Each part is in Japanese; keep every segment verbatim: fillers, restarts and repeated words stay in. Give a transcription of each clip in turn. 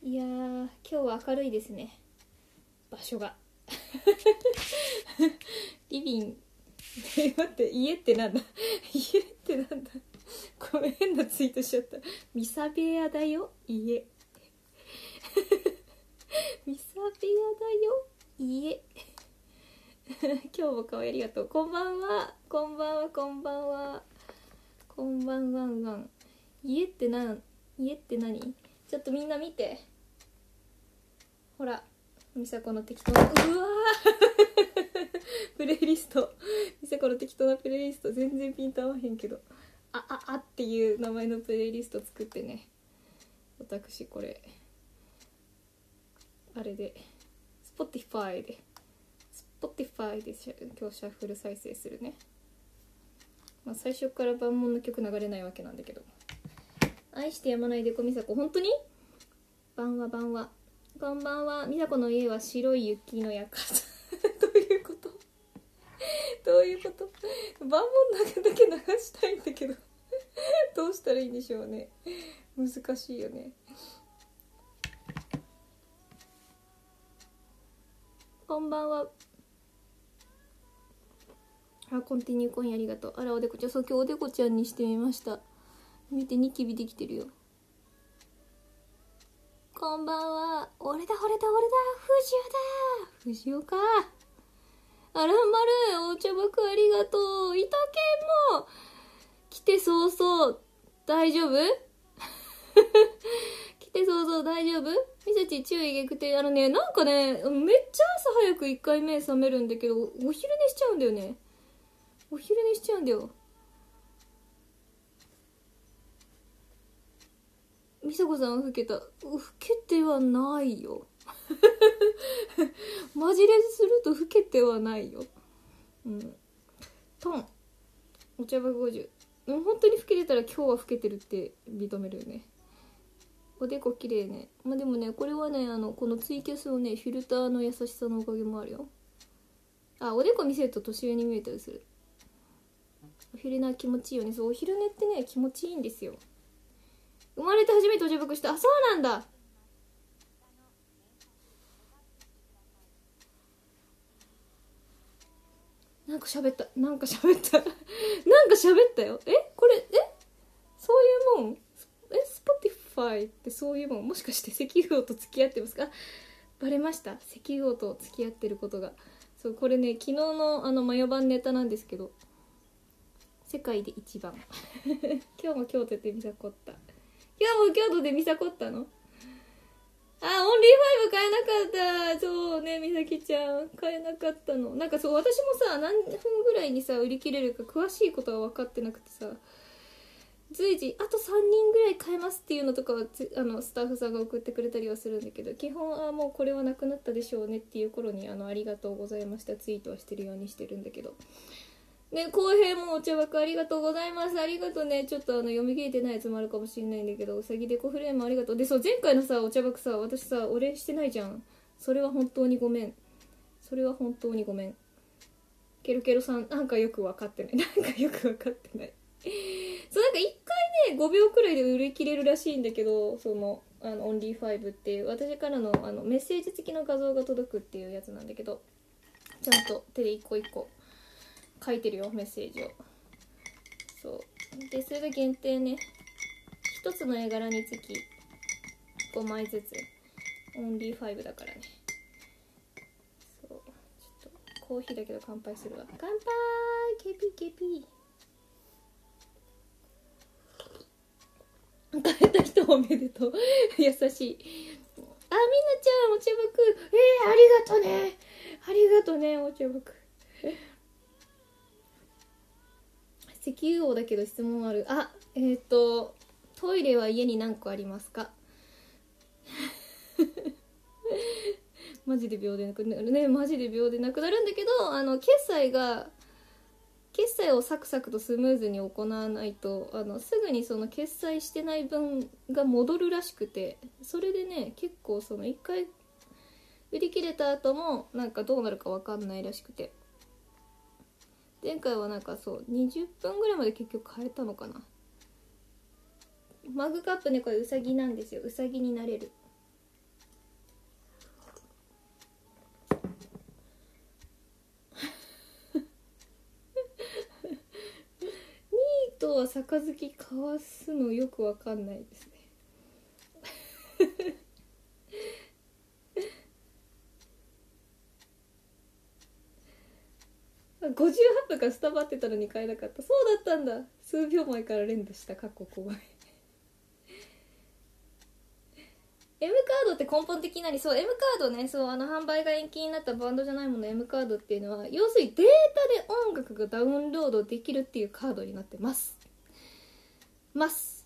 いやー、今日は明るいですね、場所が。リビングえ待って、家ってなんだ家ってなんだごめん、変なツイートしちゃった。ミサ部屋だよ、家。ミサ部屋だよ、家。今日も可愛い、ありがとう。こんばんは、こんばんは、こんばんは。こんばんはんわん。家ってなん、家って何？ちょっとみんな見て。ほら、みさこの適当な、うわプレイリスト。みさこの適当なプレイリスト、全然ピンと合わへんけど。あ、あ、あっていう名前のプレイリスト作ってね。私これ、あれで、Spotify で、Spotify で今日シャッフル再生するね。まあ最初から万門の曲流れないわけなんだけど。愛してやまないでこみさこ、本当に？晩は晩は。こんばんは。みさこの家は白い雪の館。どういうことどういうこと万問だけだけ流したいんだけど。どうしたらいいんでしょうね。難しいよね。こんばんは。あ、コンティニューコインありがとう。あら、おでこちゃん、そう、今日おでこちゃんにしてみました。見て、ニキビできてるよ。こんばんは。俺だ、俺だ、俺だ。藤尾だ。藤尾か。あらまる、お茶爆ありがとう。いたけんも。来て早々、大丈夫来て早々、大丈夫？みさち、注意逆転。あのね、なんかね、めっちゃ朝早くいっかいめ覚めるんだけど、お昼寝しちゃうんだよね。お昼寝しちゃうんだよ。みさこさんは老けた。老けてはないよ。マジレスすると老けてはないよ。うん。トン。お茶爆ごじゅう。本当に老けてたら今日は老けてるって認めるよね。おでこ綺麗ね。まあでもね、これはね、あの、このツイキャスのね、フィルターの優しさのおかげもあるよ。あ、おでこ見せると年上に見えたりする。お昼寝気持ちいいよね。そう、お昼寝ってね、気持ちいいんですよ。生まれて初めてお茶爆した。あ、そうなんだ。なんか喋った。なんか喋った。なんか喋ったよ。えこれ、えそういうもん？え Spotify ってそういうもん？もしかして石油王と付き合ってますか？バレました。石油王と付き合ってることが。そう、これね、昨日のあの、マヨ版ネタなんですけど、世界で一番。今日も京都で見さこった。今日も京都で見さこったの？あ、オンリーファイブ買えなかった。そうね、みさきちゃん。買えなかったの。なんかそう、私もさ、何分ぐらいにさ、売り切れるか詳しいことは分かってなくてさ、随時、あとさんにんぐらい買えますっていうのとかは、あの、スタッフさんが送ってくれたりはするんだけど、基本はもうこれはなくなったでしょうねっていう頃に、あの、ありがとうございましたツイートはしてるようにしてるんだけど。ね、浩平もお茶枠ありがとうございます。ありがとうね。ちょっとあの読み切れてないやつもあるかもしれないんだけど、うさぎでこフレームありがとう。で、そう、前回のさ、お茶枠さ、私さ、お礼してないじゃん。それは本当にごめん。それは本当にごめん。ケロケロさん、なんかよく分かってない。なんかよく分かってない。そう、なんか一回ね、ごびょうくらいで売り切れるらしいんだけど、その、あの、オンリーファイブっていう、私からのあのメッセージ付きの画像が届くっていうやつなんだけど、ちゃんと手で一個一個書いてるよ、メッセージを。そうで、それが限定ね。一つの絵柄につきごまいずつ、オンリーファイブだからね。そう、ちょっとコーヒーだけど乾杯するわ。乾杯。ケピケピ。買えた人おめでとう。優しい。あ、みんなちゃん、お茶爆。えー、ありがとね。ありがとね、お茶爆。石油王だけど質問ある。あ、えっ、ー、と、トイレは家に何個ありますか？マジで秒でなくなるね。マジで秒でなくなるんだけど、あの、決済が、決済をサクサクとスムーズに行わないと、あの、すぐにその決済してない分が戻るらしくて、それでね、結構その一回売り切れた後もなんかどうなるか分かんないらしくて、前回はなんかそうにじゅっぷんぐらいまで結局買えたのかな。マグカップね、これうさぎなんですよ。うさぎになれる。 とは杯交わすのよくわかんないですねごじゅうはっぷんからスタバってたのに買えなかった。そうだったんだ。数秒前から連打した過去怖いM カードって根本的なにそう M カードね、そうあの販売が延期になったバンドじゃないもの M カードっていうのは要するにデータで音楽がダウンロードできるっていうカードになってますます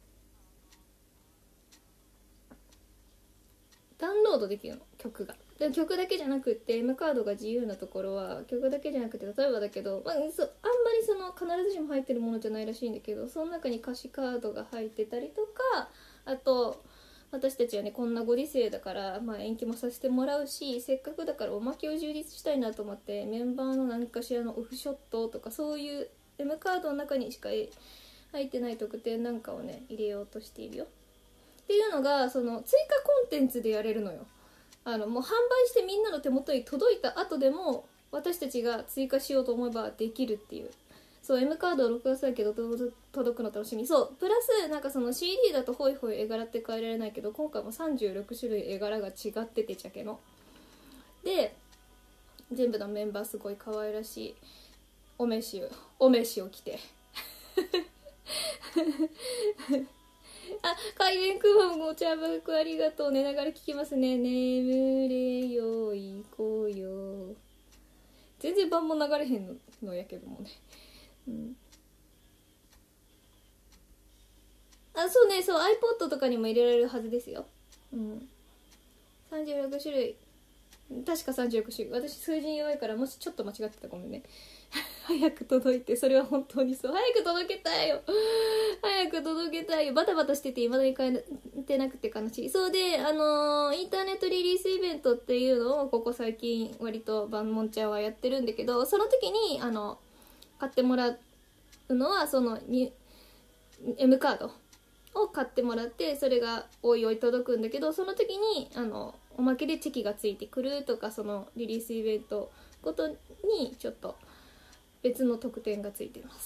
ダウンロードできるの曲が。で曲だけじゃなくって M カードが自由なところは曲だけじゃなくて、例えばだけど、まあ、そあんまりその必ずしも入ってるものじゃないらしいんだけど、その中に歌詞カードが入ってたりとか、あと私たちはねこんなご時世だから、まあ、延期もさせてもらうし、せっかくだからおまけを充実したいなと思ってメンバーの何かしらのオフショットとかそういう M カードの中にしか入ってない特典なんかをね入れようとしているよっていうのが、その追加コンテンツでやれるのよ。あのもう販売してみんなの手元に届いた後でも私たちが追加しようと思えばできるっていう。そう M カードをろくがつだけど届くの楽しみ。そうプラスなんかその シーディー だとホイホイ絵柄って変えられないけど、今回もさんじゅうろくしゅるい絵柄が違っててジャケので、全部のメンバーすごい可愛らしいお召しをお召しを着てあ、海面くまもお茶箱ありがとう。寝ながら聞きますね。眠れよいこよ。全然晩も流れへんのやけどもね、うん、あ、そうね、そう iPod とかにも入れられるはずですよ、うん、さんじゅうろくしゅるい、確かさんじゅうろくしゅるい。私数字に弱いからもしちょっと間違ってたらごめんね早く届いて、それは本当にそう、早く届けたいよ早く届けたいよ。バタバタしてて未だに買えてなくて悲しい。そうで、あのー、インターネットリリースイベントっていうのをここ最近割とバンモンちゃんはやってるんだけど、その時にあの買ってもらうのはその M カードを買ってもらって、それがおいおい届くんだけど、その時にあのおまけでチェキがついてくるとか、そのリリースイベントごとにちょっと別の特典がついてます。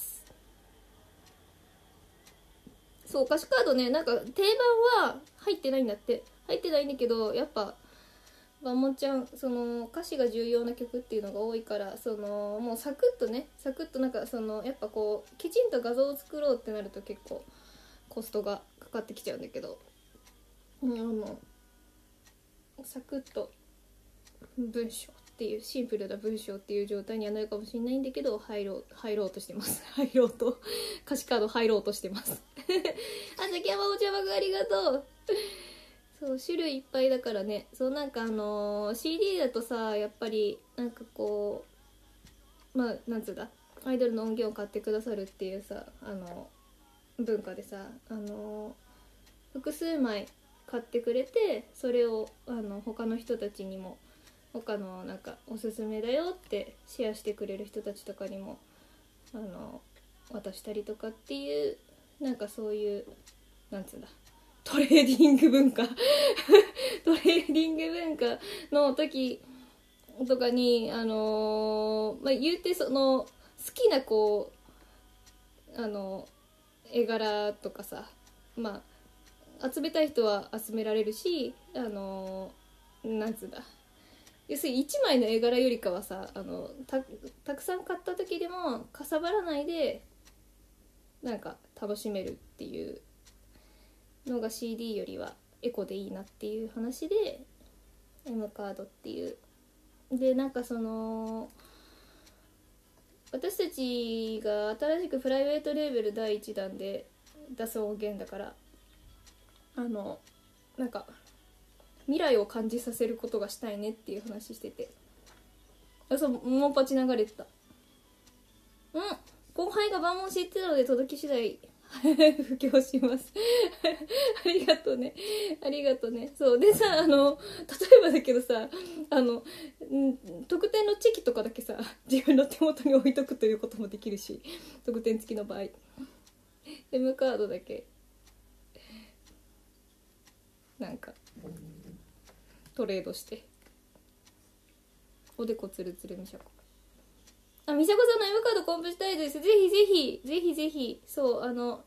そう歌詞カードね、なんか定番は入ってないんだって。入ってないんだけど、やっぱバンモンちゃんその歌詞が重要な曲っていうのが多いから、そのもうサクッとねサクッとなんかそのやっぱこうきちんと画像を作ろうってなると結構コストがかかってきちゃうんだけど、うん、あのサクッと文章っていうシンプルな文章っていう状態にはなるかもしれないんだけど、入ろう入ろうとしてます入ろうと歌詞カード入ろうとしてますあ、崎山お茶箱ありがとうそう種類いっぱいだからね。そうなんかあのー、シーディー だとさ、やっぱりなんかこうまあなんつうだ、アイドルの音源を買ってくださるっていうさ、あの文化でさ、あの複数枚買ってくれて、それをあの他の人たちにも、他のなんかおすすめだよってシェアしてくれる人たちとかにもあの渡したりとかっていう、なんかそういうなんつうんだ、トレーディング文化トレーディング文化の時とかにあのー、まあ言うてその好きなこうあの絵柄とかさ、まあ集めたい人は集められるし、あのなんつうんだ、要するにいちまいの絵柄よりかはさ、あの た, たくさん買った時でもかさばらないでなんか楽しめるっていうのが シーディー よりはエコでいいなっていう話で M カードっていう。でなんかその私たちが新しくプライベートレーベルだいいちだんで出す音源だから、あのなんか未来を感じさせることがしたいねっていう話してて、あ、そうモンパチ流れてた。うん、後輩が万問知ってたので届き次第布教しますありがとうねありがとうね。そうでさ、あの例えばだけどさ、あの特典のチェキとかだけさ自分の手元に置いとくということもできるし、特典付きの場合 M カードだけなんかトレードして、おでこつるつるみしゃこあ、みさこさんの M カードコンプしたいです。ぜひぜひぜひぜひ。そう、あの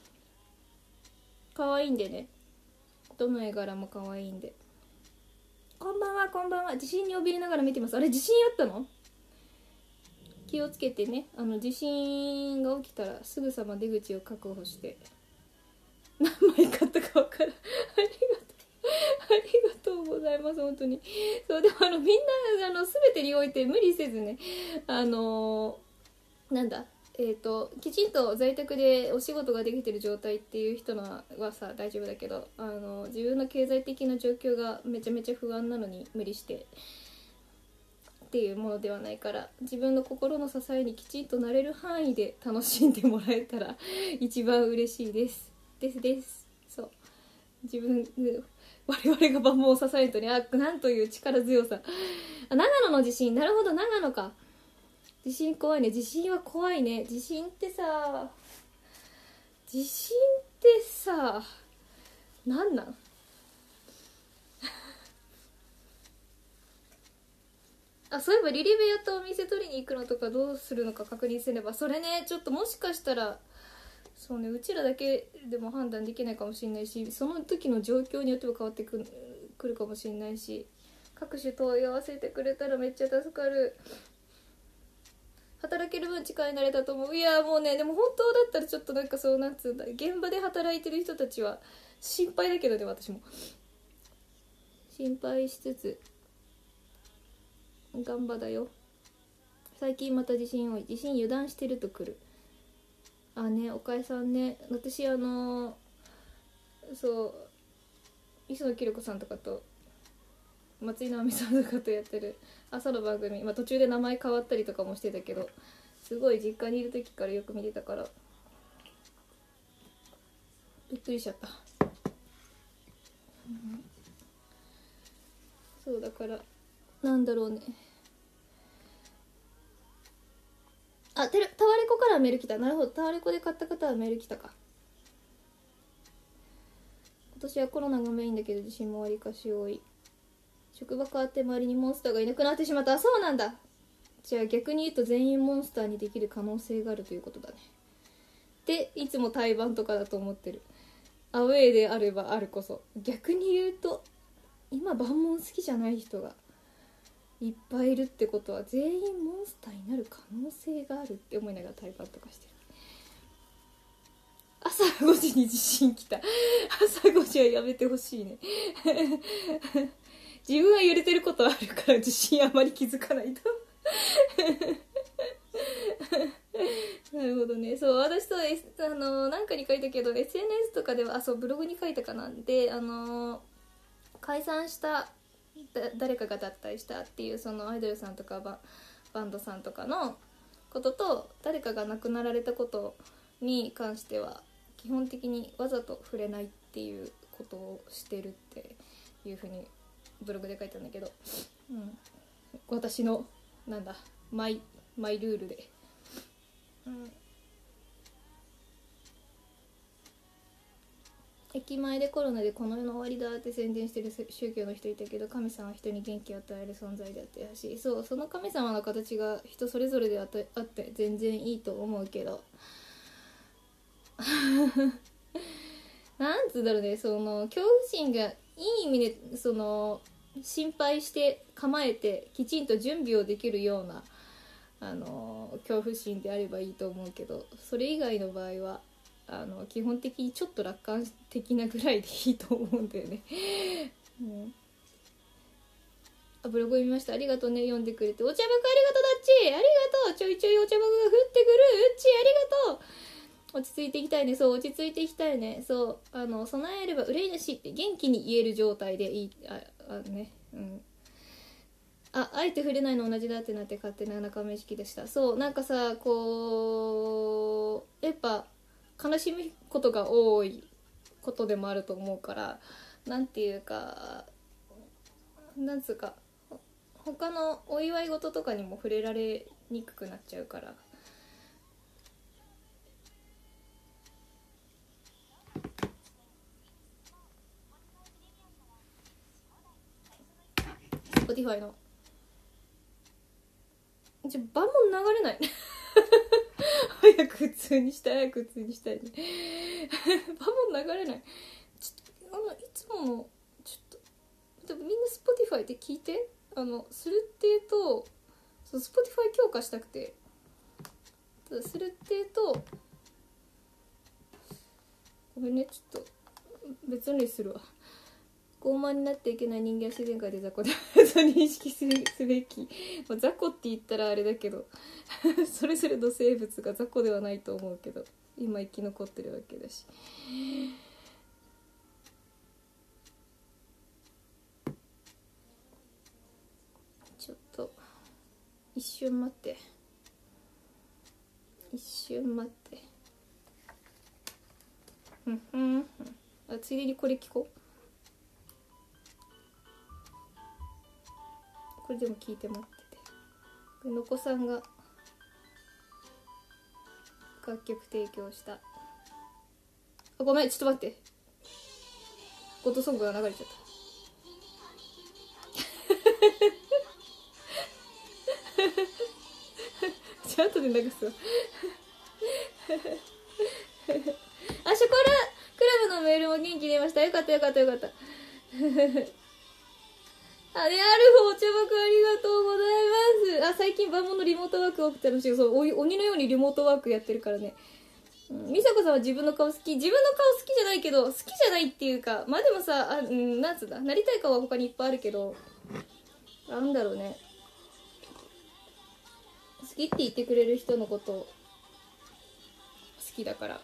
可愛いんでね、どの絵柄も可愛いんで。こんばんは、こんばんは。地震に怯えながら見てます。あれ、地震あったの？気をつけてね。あの地震が起きたらすぐさま出口を確保して。何枚買ったか分からん。ありがとうありがとうございます、本当に。そう、でもあのみんなあの全てにおいて無理せずね、あのー、なんだえーと、きちんと在宅でお仕事ができてる状態っていう人のはさ大丈夫だけど、あの自分の経済的な状況がめちゃめちゃ不安なのに無理してっていうものではないから、自分の心の支えにきちんとなれる範囲で楽しんでもらえたら一番嬉しいですですです。そう自分我々が万能を支えるとね、あ、なんという力強さ。あ、長野の地震、なるほど、長野か。地震怖いね。地震は怖いね。地震ってさ地震ってさなんなんあ、そういえばリリベアとお店取りに行くのとかどうするのか確認すれば。それね、ちょっともしかしたらそうね、うちらだけでも判断できないかもしれないし、その時の状況によっても変わってくる、くるかもしれないし、各種問い合わせてくれたらめっちゃ助かる。働ける分力になれたと思う。いやもうね、でも本当だったらちょっとなんかそうなんつうんだ、現場で働いてる人たちは心配だけどね、私も心配しつつ頑張だよ。最近また地震多い。地震油断してると来る。あね、おかえさんね。私あのー、そう磯野きる子さんとかと松井直美さんとかとやってる朝の番組、まあ、途中で名前変わったりとかもしてたけど、すごい実家にいる時からよく見てたからびっくりしちゃった、うん、そうだからなんだろうね。あ、てるタワレコからメール来た。なるほど、タワレコで買った方はメール来たか。今年はコロナがメインだけど地震もわりかし多い。職場変わって周りにモンスターがいなくなってしまった。あ、そうなんだ。じゃあ逆に言うと全員モンスターにできる可能性があるということだね。でいつも対バンとかだと思ってる。アウェーであればあるこそ。逆に言うと今万門好きじゃない人がいっぱいいるってことは全員モンスターになる可能性があるって思いながら対バンとかしてる。朝ごじに地震来た。朝ごじはやめてほしいね。自分は揺れてることあるから地震あまり気づかないと。なるほどね。そう、私と、S、あのなんかに書いたけど エスエヌエス とかでは、あ、そうブログに書いたかなんで、あの解散しただ誰かが脱退したっていうそのアイドルさんとかババンドさんとかのことと、誰かが亡くなられたことに関しては基本的にわざと触れないっていうことをしてるっていうふうにブログで書いたんだけど、うん、私のなんだマイマイルールで、うん、駅前でコロナでこの世の終わりだって宣伝してる宗教の人いたけど、神様は人に元気を与える存在であってほしい。そう、その神様の形が人それぞれであってあって全然いいと思うけどなんつうんだろうね、その恐怖心がいい意味でその心配して構えてきちんと準備をできるようなあの恐怖心であればいいと思うけど、それ以外の場合はあの基本的にちょっと楽観的なぐらいでいいと思うんだよね。うん、あ、ブログ見ました。ありがとうね、読んでくれて。お茶爆ありがとうだっち、ありがとう。ちょいちょいお茶爆が降ってくるうっち、ありがとう。落ち着いていきたいね。そう、落ち着いていきたいね。そう、あの備えれば憂いなしって元気に言える状態でいい。ああね、うん。あ、あえて触れないの同じだってなって勝手な仲間意識でした。そう、なんかさ、こうやっぱ悲しむことが多いことでもあると思うから、なんていうか、なんつうか、他のお祝い事とかにも触れられにくくなっちゃうから。Spotify のじゃ場も流れない早く普通にしたい早く普通にしたいね場も流れない。ちょあのいつものちょっとでもみんな Spotify で聞いて、あのするっていうとそう Spotify 強化したくて、ただするっていうとごめんね、ちょっと別にするわ。傲慢になっていけない人間は自然界で雑魚だと認識すべき、まあ、雑魚って言ったらあれだけどそれぞれの生物が雑魚ではないと思うけど今生き残ってるわけだし、ちょっと一瞬待って、一瞬待って、うんうんうん、あついでにこれ聞こう。これでも聞いて待ってて、これのこさんが楽曲提供した、あごめんちょっと待って、ゴッドソングが流れちゃったちょっとで流すわあ、ショコラクラブのメールも元気出ました。よかったよかったよかったあれ、アルフお茶箱ありがとうございます。あ、最近万能のリモートワーク多くて楽しい。そう、鬼のようにリモートワークやってるからね。うん、美佐子さんは自分の顔好き。自分の顔好きじゃないけど、好きじゃないっていうか、まあでもさ、あ、うん、なんつうんだ、なりたい顔は他にいっぱいあるけど、なんだろうね。好きって言ってくれる人のこと好きだから。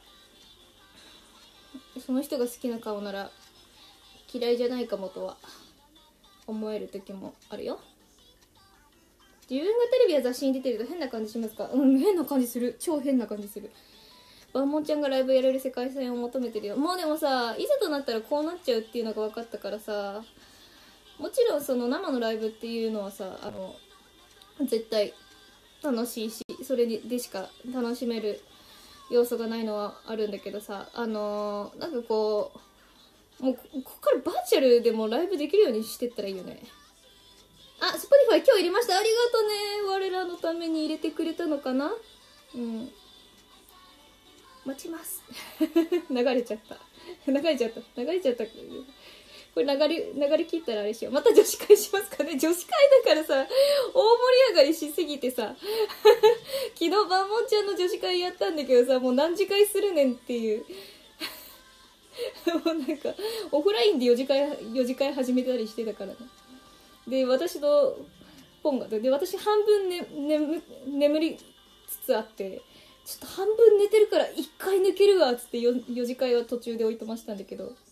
その人が好きな顔なら嫌いじゃないかもとは思える時もあるよ。自分がテレビや雑誌に出てると変な感じしますか？うん、変な感じする。超変な感じする。バンモンちゃんがライブやれる世界線を求めてるよ。もうでもさ、いざとなったらこうなっちゃうっていうのが分かったからさ、もちろんその生のライブっていうのはさ、あの絶対楽しいし、それでしか楽しめる要素がないのはあるんだけどさ、あのー、なんかこうもうここからバーチャルでもライブできるようにしてったらいいよね。あ、スポティファイ今日入れました。ありがとね。我らのために入れてくれたのかな。うん。待ちます。流れちゃった。流れちゃった。流れちゃった。これ流れ、流れ切ったらあれしよう。また女子会しますかね。女子会だからさ、大盛り上がりしすぎてさ、昨日バンモンちゃんの女子会やったんだけどさ、もう何次会するねんっていう。もうなんかオフラインでよじかいよじかい始めたりしてたからね。で私とポンがで私半分、ね、眠, 眠りつつあって、ちょっと半分寝てるからいっかい抜けるわっつって よ, よじかいは途中で置いとましたんだけど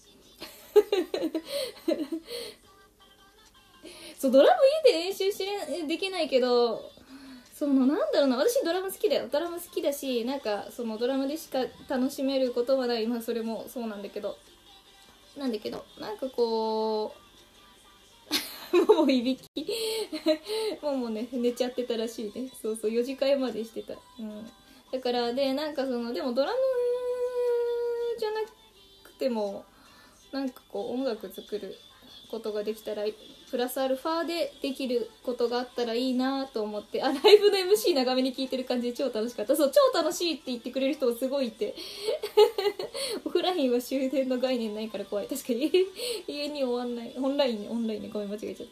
そうドラム家で練習しできないけど、そのなんだろうな、私ドラム好きだよ。ドラム好きだし、なんかそのドラムでしか楽しめることはない。まあそれもそうなんだけどなんだけどなんかこうももいびきももね寝ちゃってたらしいね。そうそうよじかいまでしてた。うんだからでなんかそのでもドラムじゃなくてもなんかこう音楽作ることができたらプラスアルファでできることがあったらいいなと思って、あライブの エムシー 長めに聞いてる感じで超楽しかった。そう超楽しいって言ってくれる人もすごいいてオフラインは終電の概念ないから怖い。確かに家に終わんない。オンラインねオンラインねごめん間違えちゃった。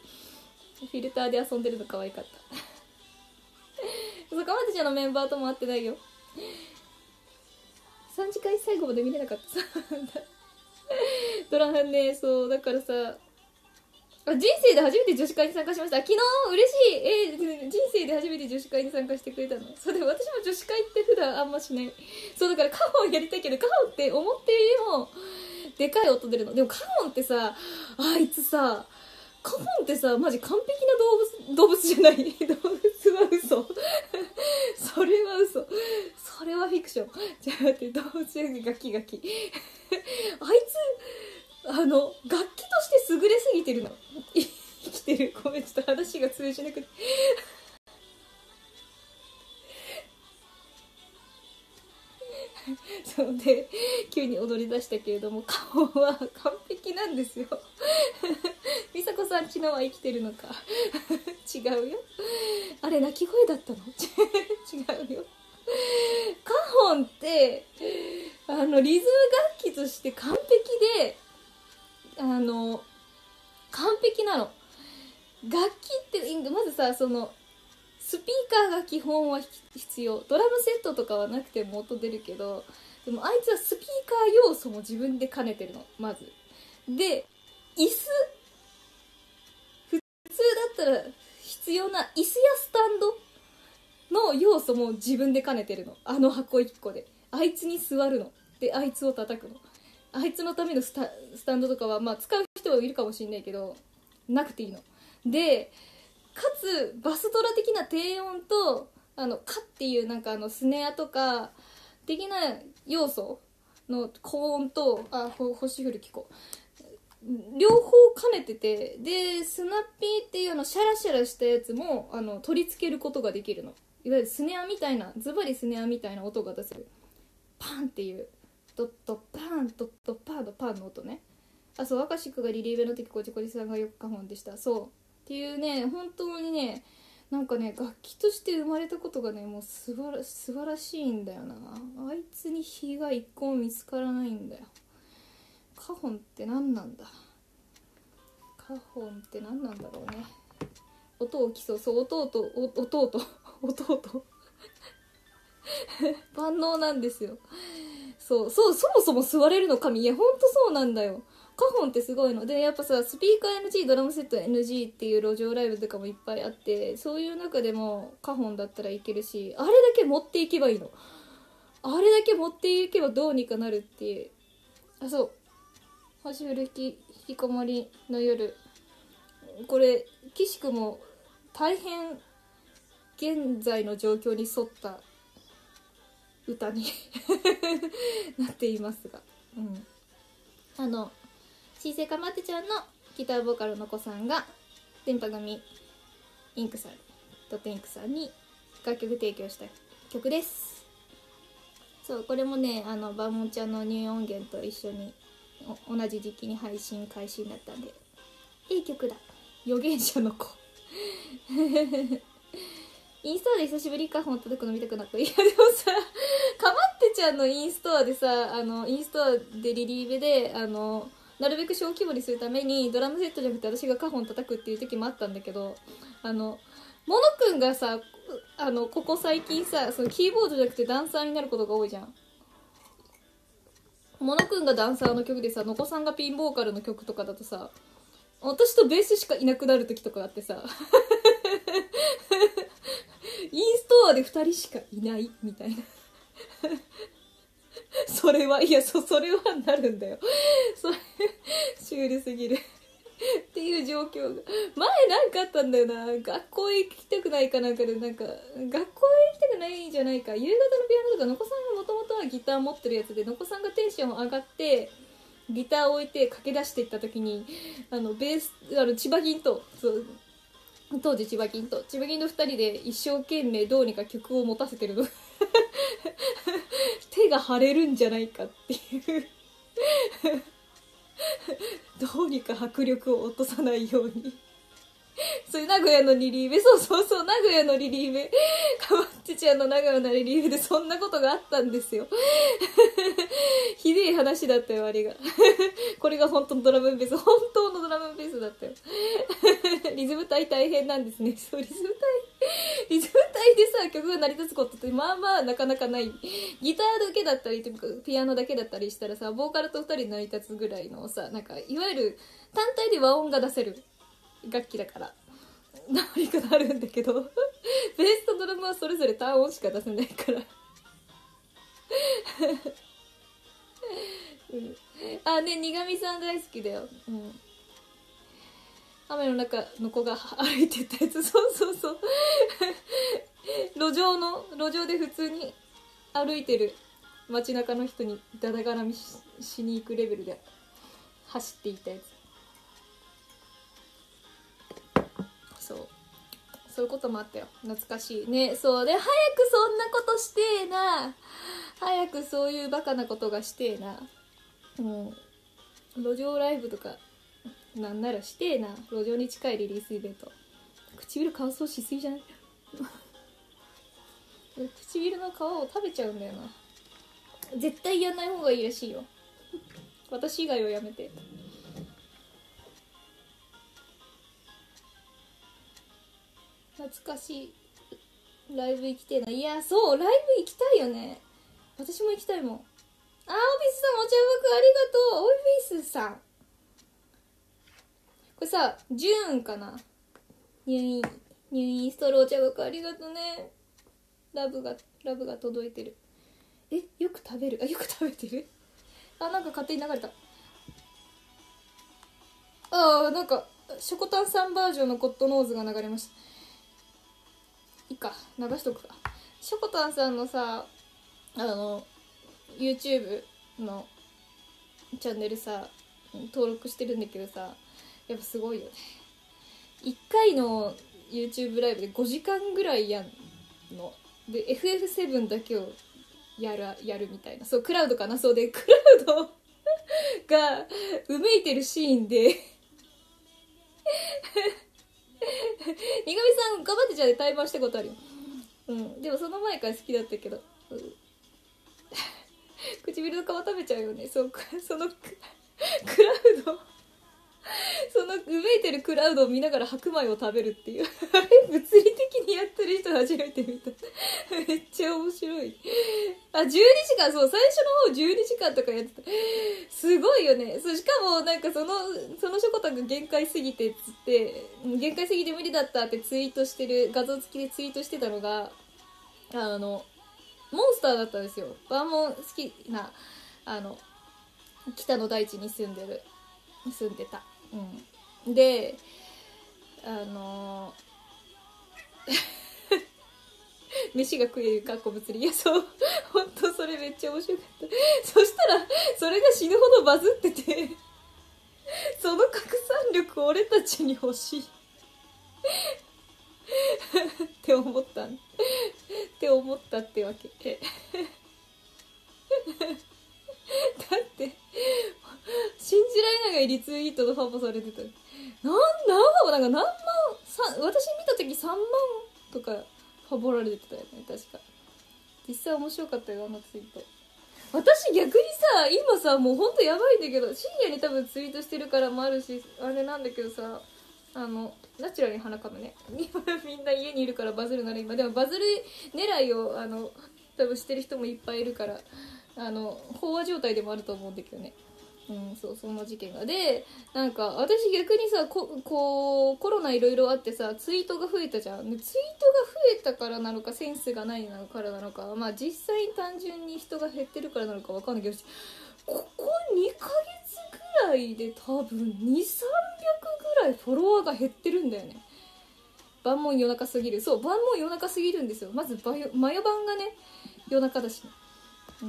フィルターで遊んでるの可愛かったそうかまてちゃんのメンバーとも会ってないよ。さんじかい最後まで見れなかったドラマね。そうだからさ、あ人生で初めて女子会に参加しました。昨日嬉しい。えー、人生で初めて女子会に参加してくれたの。そうでも私も女子会って普段あんましない。そうだからカホンやりたいけど、カホンって思ってよりもでかい音出るの。でもカホンってさ、あいつさカホンってさマジ完璧な動物動物じゃない動物は嘘それは嘘それはフィクション。じゃあ待って動物じゃなくてガキガキあいつあの楽器として優れすぎてるの生きてる。ごめんちょっと話が通じなくてそうで急に踊り出したけれども顔は完璧なんですよ美佐子さんちのは生きてるのか違うよ、あれ鳴き声だったの違うよ。カホンってあのリズム楽器として完璧で、あの完璧なの。楽器ってまずさ、そのスピーカーが基本は必要、ドラムセットとかはなくても音出るけど、でもあいつはスピーカー要素も自分で兼ねてるの。まずで椅子、普通だったら必要な椅子やスタンドの要素も自分で兼ねてるの。あの箱一個であいつに座るので、あいつを叩くの。あいつのためのス タ, スタンドとかはまあ使う人はいるかもしれないけどなくていいので、かつバスドラ的な低音とあのカッっていうなんかあのスネアとか的な要素の高音と、あ、ほ星降る聞こう、両方兼ねてて、でスナッピーっていうあのシャラシャラしたやつもあの取り付けることができるの。いわゆるスネアみたいな、ズバリスネアみたいな音が出せる。パンっていうドットパンドットパーのパンの音ね。あ、そう、若しくがリリーベの時こちこちさんがよくカホンでした。そうっていうね、本当にね、なんかね、楽器として生まれたことがね、もう素晴ら、素晴らしいんだよな。あいつに非が一個も見つからないんだよ。カホンって何なんだ、カホンって何なんだろうね。音を競う、そう、音と音と音と万能なんですよ。そうそう、そもそも座れるの神。いやほんとそうなんだよ。カホンってすごいので、やっぱさ、スピーカー エヌジー ドラムセット エヌジー っていう路上ライブとかもいっぱいあって、そういう中でもカホンだったらいけるし、あれだけ持っていけばいいの。あれだけ持っていけばどうにかなるっていう。あ、そう、星降るき引きこもりの夜、これ岸くも大変現在の状況に沿った歌になっていますが、うん、あの新生かまってちゃんのギターボーカルの子さんが電波組インクさんドットインクさんに楽曲提供した曲です。そう、これもね、あのバーモンちゃんのニュー音源と一緒に同じ時期に配信開始になったんで、いい曲だ。預言者の子インストアで久しぶりか本届くの見たくなった。いやでもさ、かまってちゃんのインストアでさ、あのインストアでリリーベであのなるべく小規模にするためにドラムセットじゃなくて私がカホン叩くっていう時もあったんだけど、あのモノくんがさ、あのここ最近さ、そのキーボードじゃなくてダンサーになることが多いじゃん。モノくんがダンサーの曲でさ、のこさんがピンボーカルの曲とかだとさ、私とベースしかいなくなる時とかあってさインストアでふたりしかいないみたいなそれはいや そ, それはなるんだよそれシュールすぎるっていう状況が前なんかあったんだよな。学校へ行きたくないかなんかで、なんか学校へ行きたくないじゃないか、夕方のピアノとかのこさんがもともとはギター持ってるやつで、のこさんがテンション上がってギターを置いて駆け出していった時に、あのベースあの千葉銀と、そう当時千葉銀と千葉銀のふたりで一生懸命どうにか曲を持たせてるの手が腫れるんじゃないかっていうどうにか迫力を落とさないようにそれ名古屋のリリーベ、そうそうそう、名古屋のリリーベ、かまってちゃんの名古屋のリリーベでそんなことがあったんですよひでえ話だったよあれがこれが本当のドラムベース、本当のドラムベースだったよリズム隊大変なんですね。そうリズム隊リズム隊でさ曲が成り立つことってまあまあなかなかない。ギターだけだったりピアノだけだったりしたらさ、ボーカルとふたり成り立つぐらいのさ、なんかいわゆる単体で和音が出せる楽器だから何かなるんだけどベースとドラムはそれぞれ単音しか出せないからうん、あね、苦味さん大好きだよ、うん、雨の中の子が歩いてったやつ、そうそうそう路上の路上で普通に歩いてる街中の人にダダ絡み し, しに行くレベルで走っていたやつ。そうそういうこともあったよ、懐かしいね。そうで、早くそんなことしてえな、早くそういうバカなことがしてえな。もう路上ライブとかなんならしてえな。路上に近いリリースイベント。唇乾燥しすぎじゃない唇の皮を食べちゃうんだよな。絶対やんない方がいいらしいよ。私以外はやめて。懐かしい。ライブ行きてえな。いや、そう、ライブ行きたいよね。私も行きたいもん。あー、オフィスさん、お茶爆ありがとう。オフィスさん。これさ、ジューンかな。入院、入院ストローお茶爆ありがとうね。ラブが、ラブが届いてる。え、よく食べる。あ、よく食べてる。あ、なんか勝手に流れた。あー、なんか、ショコタンさんバージョンのコットノーズが流れました。いいか、流しとくか。ショコタンさんのさ、あの YouTube のチャンネルさ登録してるんだけどさ、やっぱすごいよね。いっかいの YouTube ライブでごじかんぐらいやんので エフエフセブン だけをやるやるみたいな。そう、クラウドかな。そうでクラウドがうめいてるシーンでにがみさん頑張ってじゃあ対バンしたことあるよ。うん、でもその前から好きだったけど、うん、唇の皮食べちゃうよね。そう、そのクラウドそのうめいてるクラウドを見ながら白米を食べるっていうあれ物理的にやってる人初めて見ためっちゃ面白い。あ、じゅうにじかん、そう、最初の方じゅうにじかんとかやってた。すごいよね。そう、しかもなんかそのそのショコタンが限界すぎてっつって限界すぎて無理だったってツイートしてる、画像付きでツイートしてたのが、あのモンスターだったんですよ。バーモン好きな、あの北の大地に住んでる住んでた。うん、で、あのー、飯が食えるかっこ物理。いや、そう、ほんとそれめっちゃ面白かった。そしたらそれが死ぬほどバズっててその拡散力俺たちに欲しいって思ったって思ったってわけだって信じられないがリツイートとファボされてた。なん何ファボなんか何万さ、私見た時さんまんとかファボられてたよね、確か。実際面白かったよ、あのツイート。私逆にさ、今さ、もうほんとやばいんだけど、深夜に多分ツイートしてるからもあるし、あれなんだけどさ、あのナチュラルに鼻かむね。今みんな家にいるからバズるなら今。でもバズる狙いをあの多分してる人もいっぱいいるから、あの飽和状態でもあると思うんだけどね。うん、そう、そんな事件が。で、なんか私逆にさ、ここうコロナいろいろあってさ、ツイートが増えたじゃん。でツイートが増えたからなのか、センスがないのからなのか、まあ実際に単純に人が減ってるからなのかわかんないけど、ここにかげつぐらいで多分にせんさんびゃくぐらいフォロワーが減ってるんだよね。晩も夜中すぎる。そう、晩も夜中すぎるんですよ。まずマヨ晩がね、夜中だしね。うん、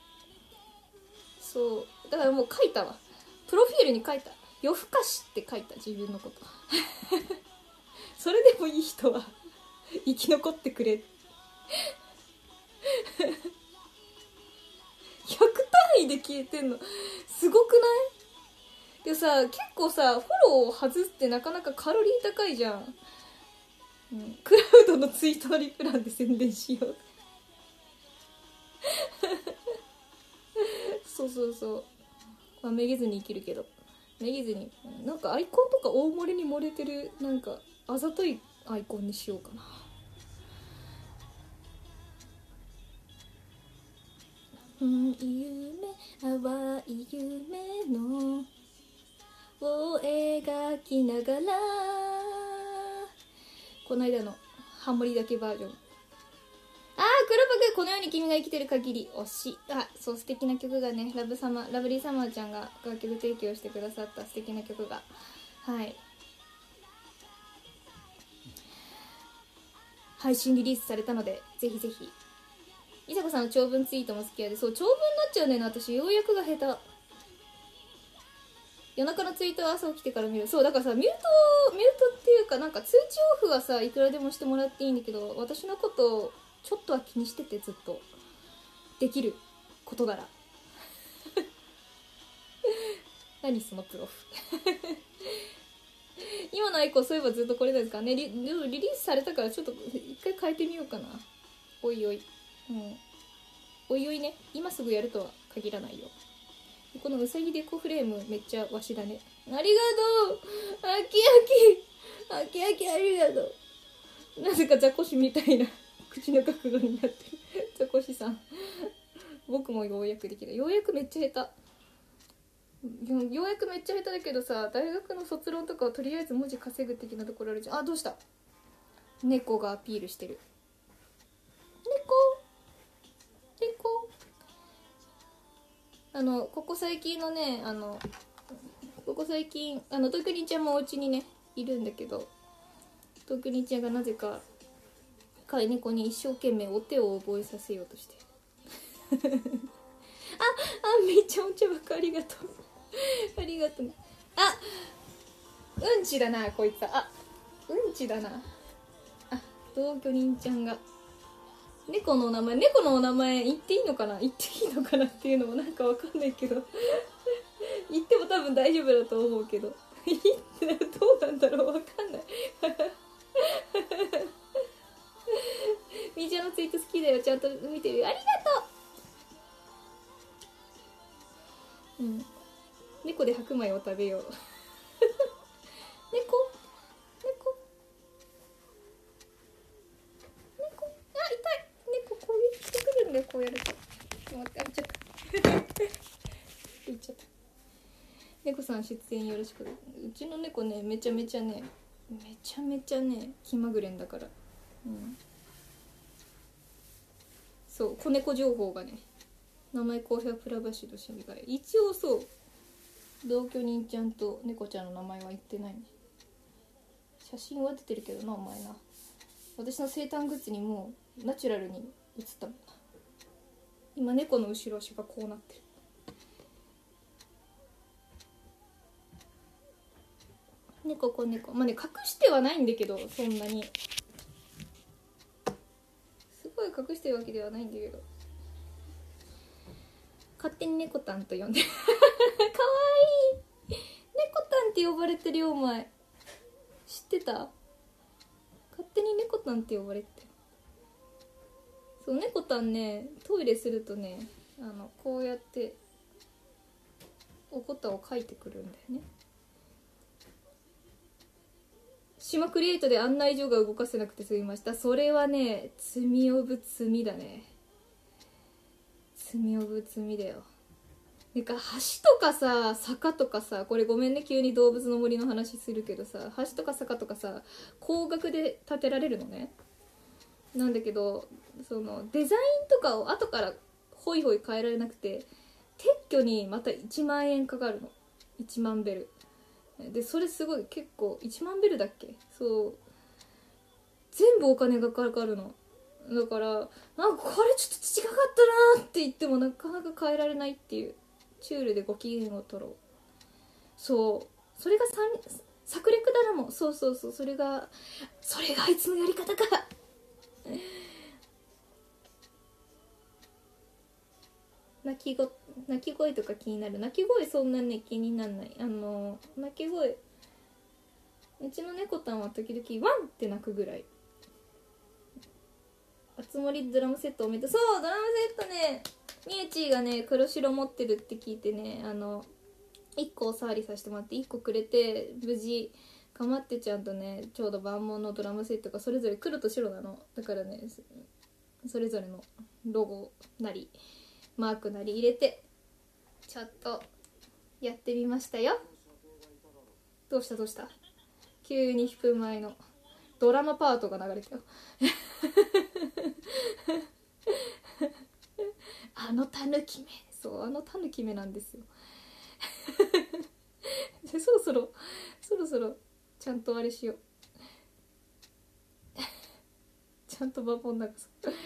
そうだからもう書いたわ、プロフィールに書いた、夜更かしって書いた、自分のことそれでもいい人は生き残ってくれひゃく単位で消えてんのすごくない？でもさ、結構さ、フォローを外すってなかなかカロリー高いじゃん、うん、クラウドのツイートリプランで宣伝しようそうそうそう、まあ、めげずに生きるけど、めげずに、なんかアイコンとか大盛りに盛れてる、なんかあざといアイコンにしようかな。うん、夢、淡い夢のを描きながら、この間のハモリだけバージョン。あー、黒パク、この世に君が生きてる限り、推し。あ、そう、素敵な曲がね、ラブサマラブリーサマーちゃんが楽曲提供してくださった素敵な曲が、はい、配信リリースされたので、ぜひぜひ。いさこさんの長文ツイートも好きやで、そう、長文になっちゃうねんな、私、要約が下手。夜中のツイートは朝起きてから見る。そう、だからさ、ミュート、ミュートっていうか、なんか通知オフはさ、いくらでもしてもらっていいんだけど、私のことちょっとは気にしてて、ずっとできることなら何そのプロフ今のアイコンそういえばずっとこれですかね。リリリースされたからちょっと一回変えてみようかな。おいおい、うん、おいおいね。今すぐやるとは限らないよ。このうさぎデコフレームめっちゃわしだね。ありがとうあきあきあきあきありがとう。なぜかザコシみたいな口の角度になってるザコシさん僕もようやくできる。ようやくめっちゃ下手よ。ようやくめっちゃ下手だけどさ、大学の卒論とかはとりあえず文字稼ぐ的なところあるじゃん。あ、どうした。猫がアピールしてる。猫猫あのここ最近のね、あのここ最近あの特にちゃんもお家にねいるんだけど、特にちゃんがなぜか飼い猫に一生懸命お手を覚えさせようとしてああ、めっちゃお茶ばっかありがとうありがとう。あ、うんちだなこいつは。あ、うんちだなあ。同居人ちゃんが猫のお名前、猫のお名前言っていいのかな、言っていいのかなっていうのもなんかわかんないけど言っても多分大丈夫だと思うけどいいってどうなんだろう、わかんないみーちゃんのツイート好きだよ、ちゃんと見てるよ、ありがとう。うん、猫で白米を食べよう猫猫猫、あ、痛い。猫こういうしてくるんだよ、こうやると。待って、あ、ちょっと言っちゃった猫さん出演よろしく。うちの猫ね、めちゃめちゃねめちゃめちゃね気まぐれんだから、うん、そう子猫情報がね、名前公表プラバシドシミガイ、一応そう同居人ちゃんと猫ちゃんの名前は言ってないね。写真は出てるけどな、お前な。私の生誕グッズにもうナチュラルに写ったもんな。今猫の後ろ足がこうなってる。猫子猫、まあね隠してはないんだけど、そんなにすごい隠してるわけではないんだけど、勝手に猫たんと呼んでかわいい、猫たんって呼ばれてるよお前。知ってた？勝手に猫たんって呼ばれてる。そう、猫たんね、トイレするとね、あのこうやっておこたを書いてくるんだよね。島クリエイトで案内所が動かせなくてすみました。それはね、罪オブ罪だね。罪オブ罪だよ。なんか橋とかさ、坂とかさ、これごめんね急に動物の森の話するけどさ、橋とか坂とかさ、高額で建てられるのね。なんだけど、そのデザインとかを後からホイホイ変えられなくて、撤去にまたいちまんえんかかるの。いちまんベルで、それすごい結構いちまんベルだっけ、そう全部お金がかかるの。だからなんかこれちょっと違かったなって言ってもなかなか変えられないっていう。チュールでご機嫌を取ろう。そうそれが策略だなもん。そうそうそう、それがそれがあいつのやり方か鳴きご鳴き声とか気になる。鳴き声そんなね気になんない。あの鳴き声、うちの猫たんは時々ワンって鳴くぐらい。あつ森ドラムセットおめでとう。そうドラムセットね、みゆちがね黒白持ってるって聞いてね、あのいっこおさわりさせてもらっていっこくれて、無事かまってちゃんとねちょうど万能のドラムセットがそれぞれ黒と白なの。だからねそれぞれのロゴなりマークなり入れてちょっとやってみましたよ。どうしたどうした、急に弾く前のドラマパートが流れたよあのタヌキメ、そうあのタヌキメなんですよそろそろそろそろちゃんとあれしようちゃんとバボン長さ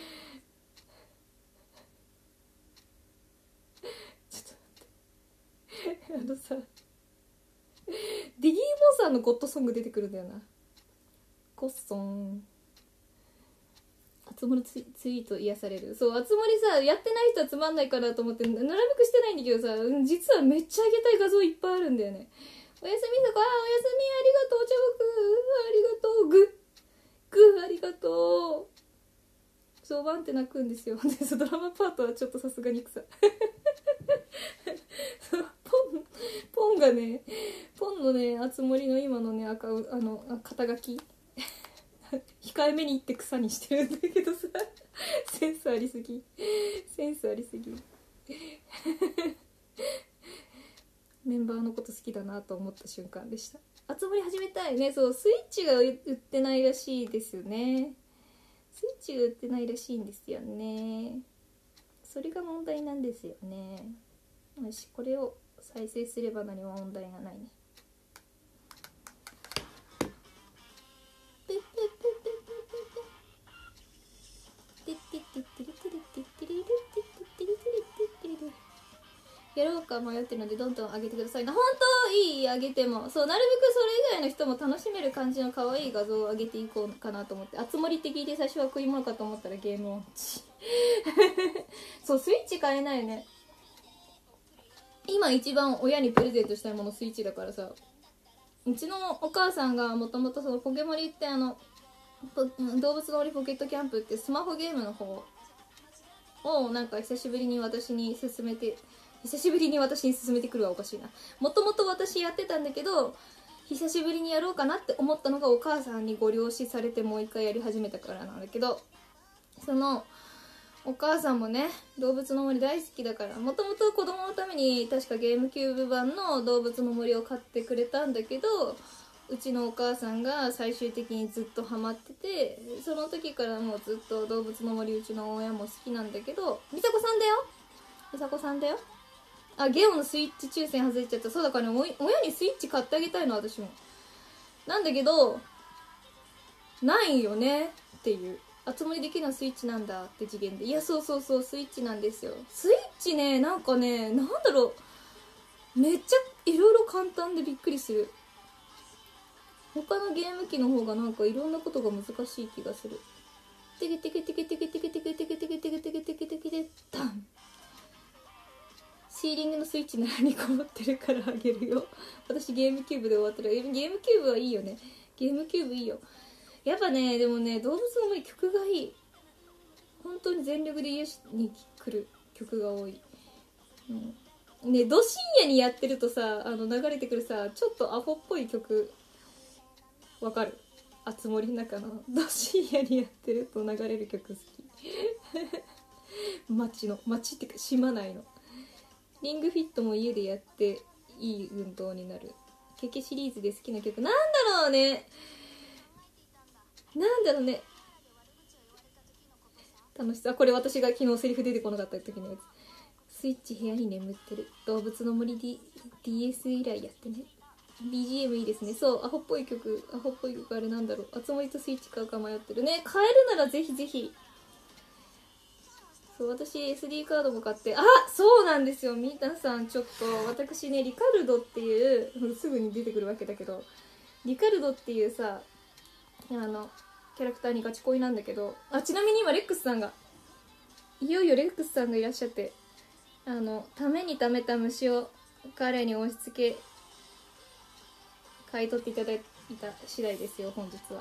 あのさディギーモンさんのゴッドソング出てくるんだよな。ゴッソンあつ森ツイツイート癒される。そうあつ森さやってない人はつまんないかなと思ってなるべくしてないんだけどさ、実はめっちゃあげたい画像いっぱいあるんだよね。 おやすみさこ、あおやすみ、ありがとう、お茶僕ありがとう、ググありがとう。そうワンって泣くんですよ。でドラマパートはちょっとさすがに草ポンポンがね、ポンのね、あつ森の今のね、赤あの肩書き控えめに言って草にしてるんだけどさセンスありすぎセンスありすぎメンバーのこと好きだなと思った瞬間でした。あつ森始めたいね。そうスイッチが売ってないらしいですよね。スイッチが売ってないらしいんですよね。それが問題なんですよね。よし、これを再生すれば何も問題がないね。やろうか迷ってるのでどんどん上げてくださいな。本当いい、上げても。そう、なるべくそれ以外の人も楽しめる感じの可愛い画像を上げていこうかなと思って。あつ森って聞いて最初は食い物かと思ったらゲーム音痴そう、スイッチ買えないね。今一番親にプレゼントしたいものスイッチだからさ。うちのお母さんがもともとそのポケモリってあの動物の森ポケットキャンプってスマホゲームの方をなんか久しぶりに私に勧めて久しぶりに私に勧めてくるはおかしいな。もともと私やってたんだけど久しぶりにやろうかなって思ったのがお母さんにご了承されてもう一回やり始めたからなんだけど、そのお母さんもね動物の森大好きだから、もともと子供のために確かゲームキューブ版の動物の森を買ってくれたんだけど、うちのお母さんが最終的にずっとハマってて、その時からもうずっと動物の森うちの親も好きなんだけど、みさこさんだよみさこさんだよ。あ、ゲオのスイッチ抽選外れちゃった。そうだからね、親にスイッチ買ってあげたいの私もなんだけどないよねっていう、あつ森できるのはスイッチなんだって次元で、いやそうそうそうスイッチなんですよ。スイッチね、なんかね、なんだろう、めっちゃいろいろ簡単でびっくりする。他のゲーム機の方がなんかいろんなことが難しい気がする。テケテケテケテケテケテケテケテケテケテケテケテケテダン。シーリングのスイッチならにこ持ってるからあげるよ。私ゲームキューブで終わったら、ゲームキューブはいいよね。ゲームキューブいいよ。やっぱね、でもね、動物の森曲がいい。本当に全力で癒しに来る曲が多い。うん、ね、ど深夜にやってるとさ、あの流れてくるさ、ちょっとアホっぽい曲、わかる？あつ森の中のど深夜にやってると流れる曲好き。街の、街ってか島内の。リングフィットも家でやっていい運動になる。ケケシリーズで好きな曲なんだろうね、なんだろうね、楽しさ。これ私が昨日セリフ出てこなかった時のやつ。スイッチ部屋に眠ってる、動物の森 D、ディーエス 以来やってね。 ビージーエム いいですね。そう、アホっぽい曲、アホっぽい曲あれなんだろう、あつ森とスイッチ買うか迷ってるね。買えるならぜひぜひ。そう、私 エスディー カードも買って、あ、そうなんですよ皆さん、ちょっと私ねリカルドっていうすぐに出てくるわけだけど、リカルドっていうさあのキャラクターにガチ恋なんだけど、あ、ちなみに今レックスさんがいよいよレックスさんがいらっしゃって、あのためにためた虫を彼に押し付け買い取っていただいた次第ですよ本日は。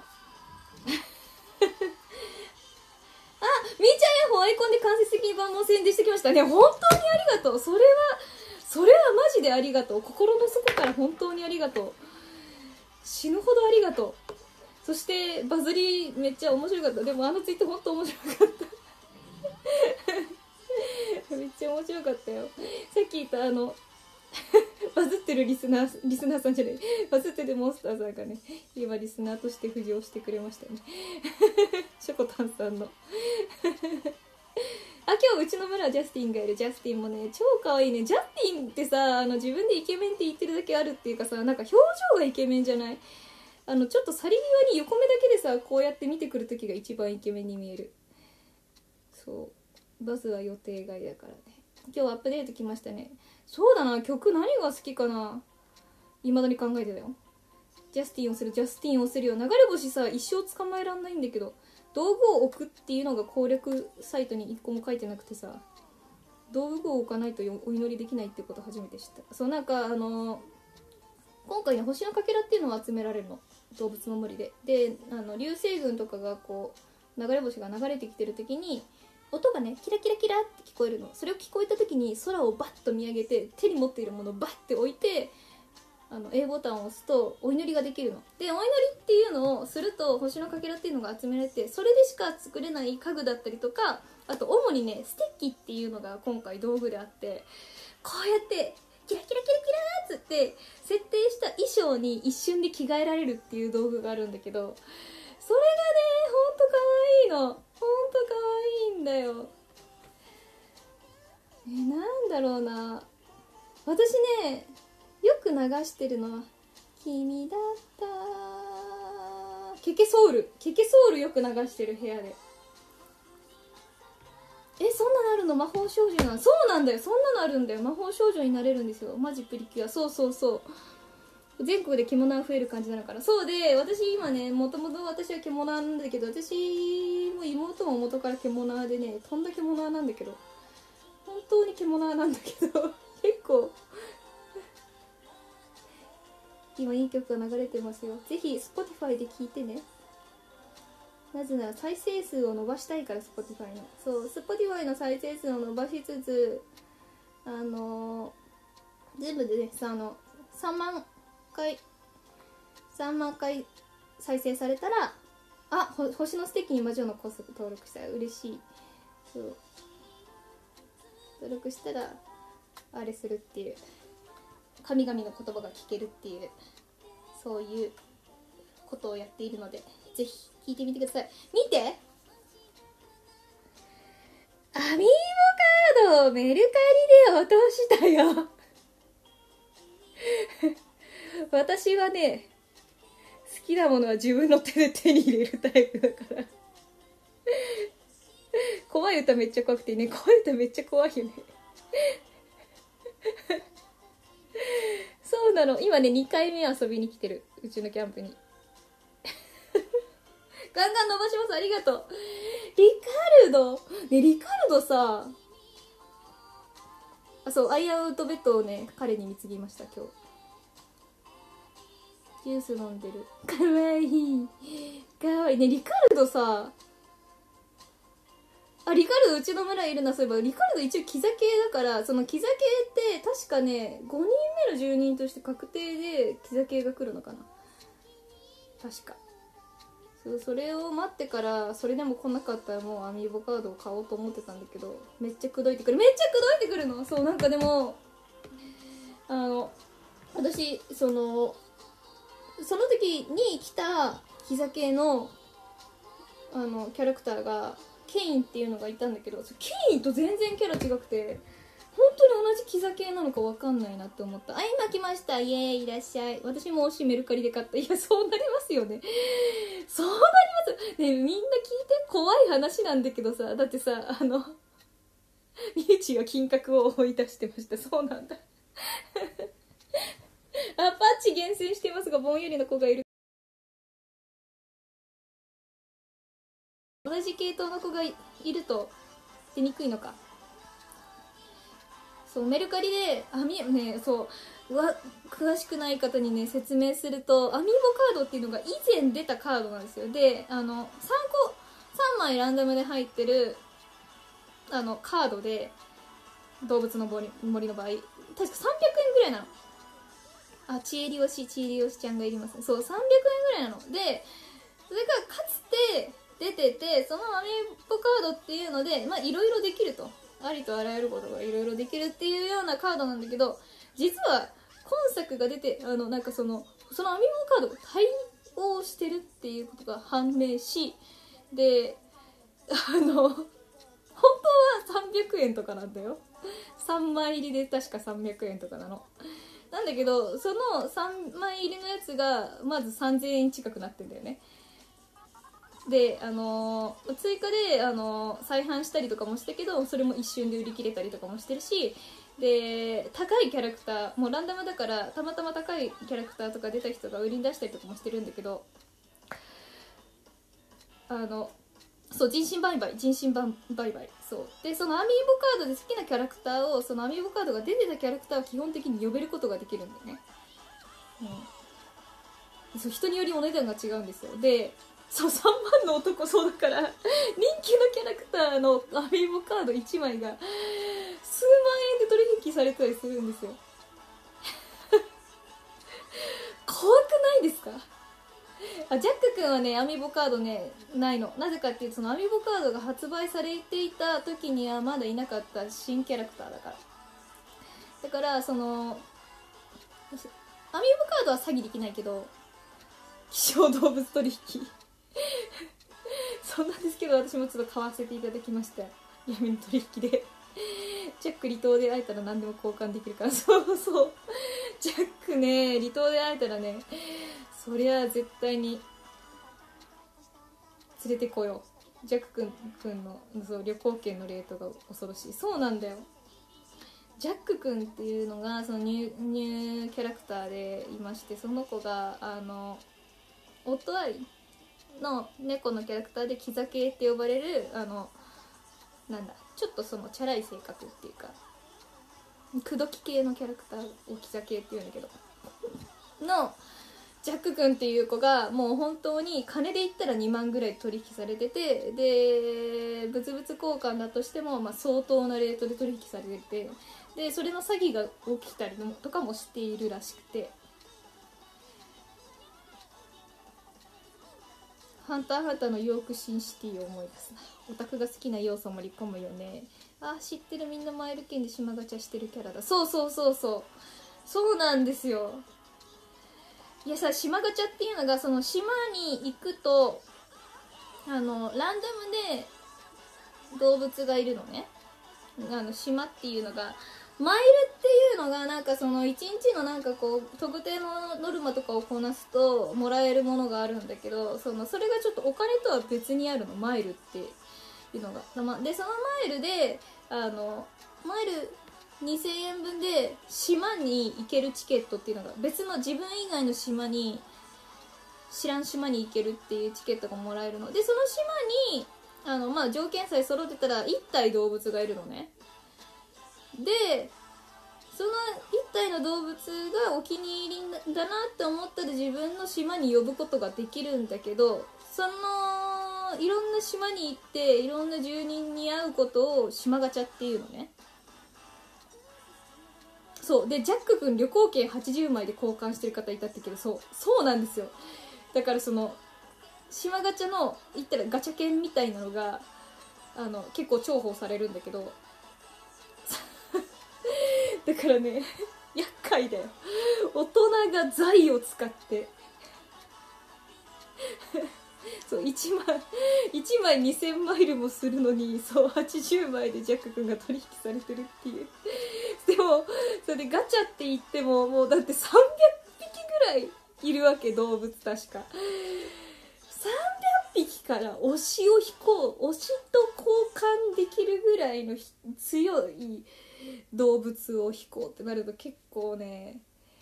あ、みーちゃんやほアイコンで間接的に万能宣伝してきましたね。本当にありがとう。それはそれはマジでありがとう。心の底から本当にありがとう。死ぬほどありがとう。そしてバズりめっちゃ面白かった。でもあのツイート本当面白かっためっちゃ面白かったよ。さっき言ったあのバズってるリスナーリスナーさんじゃない、バズってるモンスターさんがね今リスナーとして浮上してくれましたね。ショコタンさんのあ、今日うちの村はジャスティンがいる。ジャスティンもね超可愛いね。ジャスティンってさ、あの自分でイケメンって言ってるだけあるっていうかさ、なんか表情がイケメンじゃない？あのちょっと去り際に横目だけでさこうやって見てくる時が一番イケメンに見える。そうバズは予定外だからね。今日アップデート来ましたね。そうだな、曲何が好きかな、未だに考えてたよ。ジャスティンをする、ジャスティンをするよ。流れ星さ一生捕まえらんないんだけど、道具を置くっていうのが攻略サイトに一個も書いてなくてさ、道具を置かないとお祈りできないってこと初めて知った。そう、なんかあの今回ね星のかけらっていうのを集められるの、動物の森で。であの流星群とかがこう流れ星が流れてきてる時に音がねキラキラキラって聞こえるの。それを聞こえた時に空をバッと見上げて手に持っているものをバッて置いてあの A ボタンを押すとお祈りができるので、お祈りっていうのをすると星のかけらっていうのが集められて、それでしか作れない家具だったりとか、あと主にねステッキっていうのが今回道具であって、こうやってキラキラキラキラーっつって設定した衣装に一瞬で着替えられるっていう道具があるんだけど、それがねほんとかわいいの、ほんとかわいいんだよ。えー、なんだろうな、私ねよく流してるのは君だったケケソウル、ケケソウルよく流してる部屋で。え、そんなのあるの？魔法少女なの？そうなんだよ、そんなのあるんだよ。魔法少女になれるんですよ、マジプリキュア。そうそうそう、全国で獣が増える感じなのかな。そうで、私今ね、もともと私は獣なんだけど、私も妹も元から獣でね、とんだ獣なんだけど、本当に獣なんだけど結構今いい曲が流れてますよ。ぜひ Spotify で聴いてね。なぜなら再生数を伸ばしたいから、 Spotify の。そう Spotify の再生数を伸ばしつつ、あのー、全部でねさ、あのさんまんかいさんまんかい再生されたら、あ、ほ星のステッキに魔女のコス登録したら嬉しい。そう登録したらあれするっていう、神々の言葉が聞けるっていう、そういうことをやっているので、ぜひ聞いてみてください。見て、アミーボカードをメルカリで落としたよ私はね、好きなものは自分の手で手に入れるタイプだから怖い歌めっちゃ怖くてね、怖い歌めっちゃ怖いよねそうなの、今ねにかいめ遊びに来てる、うちのキャンプにガンガン伸ばします、ありがとう。リカルドね、リカルドさ、あ、そう、アイアウトベッドをね彼に貢ぎました今日。ジュース飲んでる、かわいいかわいいね。リカルドさ、あ、リカルドうちの村いるな。そういえばリカルド一応キザ系だから、そのキザ系って確かねごにんめの住人として確定でキザ系が来るのかな、確か。そう、それを待ってから、それでも来なかったらもうアミーボカードを買おうと思ってたんだけど、めっちゃ口説いてくる、めっちゃ口説いてくるの。そう、なんかでもあの私そのその時に来たキザ系のあのキャラクターがケインっていうのがいたんだけど、ケインと全然キャラ違くて、本当に同じキザ系なのか分かんないなって思った。あ、今来ました、イエーイ、いらっしゃい。私も推しメルカリで買った。いや、そうなりますよねそうなりますね。みんな聞いて、怖い話なんだけどさ、だってさ、あのミューチが金閣を追い出してました。そうなんだあ、パッチ厳選してますが、ぼんやりの子がいる。同じ系統の子がいると出にくいのか。そうメルカリでアミね、そうわ詳しくない方にね説明すると、アミーボカードっていうのが以前出たカードなんですよ。で、あのさんこさんまいランダムで入ってるあのカードで、動物の森森の場合確かさんびゃくえんぐらいなの。あ、ちえりおしちえりおしちゃんがいりますね。そうさんびゃくえんぐらいなので、それがかつて出てて、そのアミーボカードっていうのでまあいろいろできると、ありとあらゆることがいろいろできるっていうようなカードなんだけど、実は今作が出て、あのなんかそのそのアミーボカードが対応してるっていうことが判明し、であの本当はさんびゃくえんとかなんだよ。さんまい入りで確かさんびゃくえんとかなの。なんだけど、そのさんまい入りのやつがまずさんぜんえん近くなってんだよね。で、あのー、追加で、あのー、再販したりとかもしたけど、それも一瞬で売り切れたりとかもしてるし、で高いキャラクターもうランダムだからたまたま高いキャラクターとか出た人が売りに出したりとかもしてるんだけど、あのそう人身売買人身売買そうで、そのアミーボカードで好きなキャラクターを、そのアミーボカードが出てたキャラクターを基本的に呼べることができるんだよね。 うん、そう人によりお値段が違うんですよ。でそうさんまんの男、そうだから人気のキャラクターのアミーボカードいちまいが数万円で取引されたりするんですよ怖くないですか？あ、ジャック君はねアミーボカードねないの。なぜかっていうと、そのアミーボカードが発売されていた時にはまだいなかった新キャラクターだから。だからそのアミーボカードは詐欺できないけど希少動物取引そうなんですけど、私もちょっと買わせていただきました。闇の取引でジャック離島で会えたら何でも交換できるから。そうそう、ジャックね離島で会えたらね、そりゃ絶対に連れてこよう。ジャックくんくんのそう旅行券のレートが恐ろしい。そうなんだよ、ジャックくんっていうのがそのニュー、ニューキャラクターでいまして、その子があのオットアイの猫のキャラクターでキザ系って呼ばれる、あのなんだちょっとそのチャラい性格っていうか口説き系のキャラクターをキザ系っていうんだけどのジャック君っていう子がもう本当に金で言ったらにまんぐらい取引されてて、で物々交換だとしてもまあ相当なレートで取引されてて、でそれの詐欺が起きたりとかもしているらしくて、ハンターハンターのヨークシンシティを思い出すな。オタクが好きな要素盛り込むよね。あ、知ってる、みんなマイル券で島ガチャしてるキャラだ。そうそうそうそうそうなんですよ。いやさ、島ガチャっていうのがその島に行くとあのランダムで動物がいるのね。あの島っていうのがマイルっていうのがなんかそのいちにちのなんかこう特定のノルマとかをこなすともらえるものがあるんだけど、そのそれがちょっとお金とは別にあるの、マイルっていうのが。でそのマイルであのマイルにせんえんぶんで島に行けるチケットっていうのが、別の自分以外の島に知らん島に行けるっていうチケットがもらえるので、その島にあの、まあ、条件さえ揃ってたらいったい動物がいるのね。でその一体の動物がお気に入りだなって思ったら自分の島に呼ぶことができるんだけど、そのいろんな島に行っていろんな住人に会うことを島ガチャっていうのね。そうでジャック君旅行券はちじゅうまいで交換してる方いたってけど、そうそうなんですよ。だからその島ガチャの言ったらガチャ券みたいなのがあの結構重宝されるんだけどだからね厄介だよ、大人が財を使ってそういちまいいちまいにせんマイルもするのに、そうはちじゅうまいでジャック君が取引されてるっていう。でもそれでガチャって言ってももうだってさんびゃくぴきぐらいいるわけ、動物確かさんびゃくぴきから推しを引こう、推しと交換できるぐらいの強い動物を引こうってなると結構ね、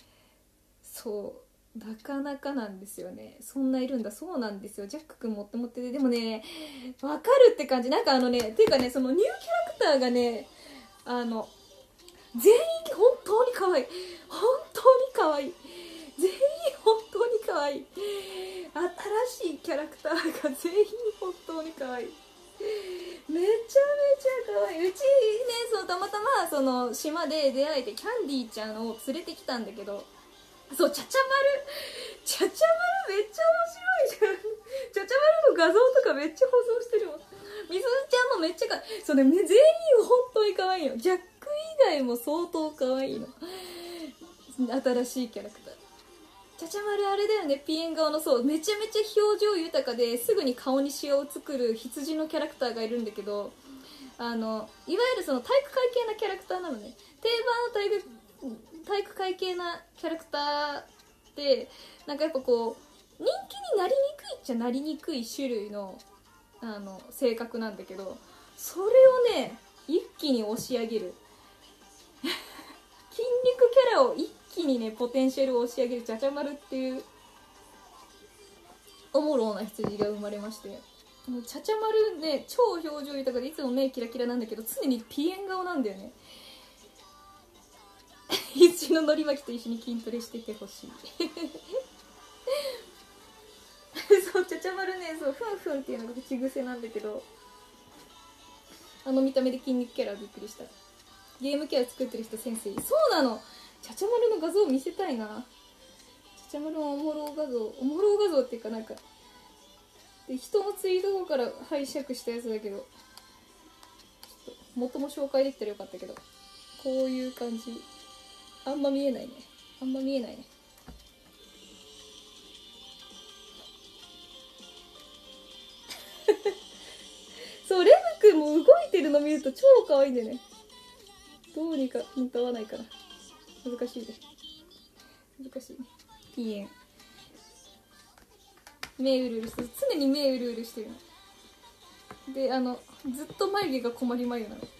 そうなかなかなんですよね。そんないるんだ。そうなんですよ。ジャック君持って持ってて、でもねわかるって感じ。なんかあのねていうかね、そのニューキャラクターがねあの全員本当に可愛い、本当に可愛い、全員本当に可愛い、新しいキャラクターが全員本当に可愛い、めちゃめちゃ可愛い。うちねそうたまたまその島で出会えてキャンディーちゃんを連れてきたんだけど、そうチャチャ丸チャチャ丸めっちゃ面白いじゃん。チャチャ丸の画像とかめっちゃ保存してるもん。みすずちゃんもめっちゃ可愛い。そうね、全員本当に可愛いの。ジャック以外も相当可愛いの。新しいキャラクターチャチャ丸あれだよね、ピエン顔の。そうめちゃめちゃ表情豊かですぐに顔にシワを作る羊のキャラクターがいるんだけど、あのいわゆるその体育会系なキャラクターなのね。定番の体育体育会系なキャラクターってなんかやっぱこう人気になりにくいっちゃなりにくい種類のあの性格なんだけど、それをね一気に押し上げる筋肉キャラを一気にねポテンシャルを押し上げるチャチャ丸っていうおもろな羊が生まれまして、チャチャ丸ね超表情豊かでいつも目キラキラなんだけど常にピエン顔なんだよね羊ののり巻きと一緒に筋トレしててほしいそうちゃちゃ丸ね、そうふんふんっていうのが口癖なんだけど、あの見た目で筋肉キャラびっくりした。ゲームキャラ作ってる人先生、そうなの。ちゃちゃ丸の画像見せたいな。ちゃちゃ丸のおもろ画像、おもろ画像っていうかなんかで人のツイートから拝借したやつだけど、ちょっと元も紹介できたらよかったけど、こういう感じ。あんま見えないね。あんま見えないね。そうレムくんも動いてるの見ると超可愛いんだよね。どうにか向かわないかな。難しいね。難しいね。ピエン。目うるうるして、常に目うるうるしてるの。で、あの、ずっと眉毛が困り眉なの。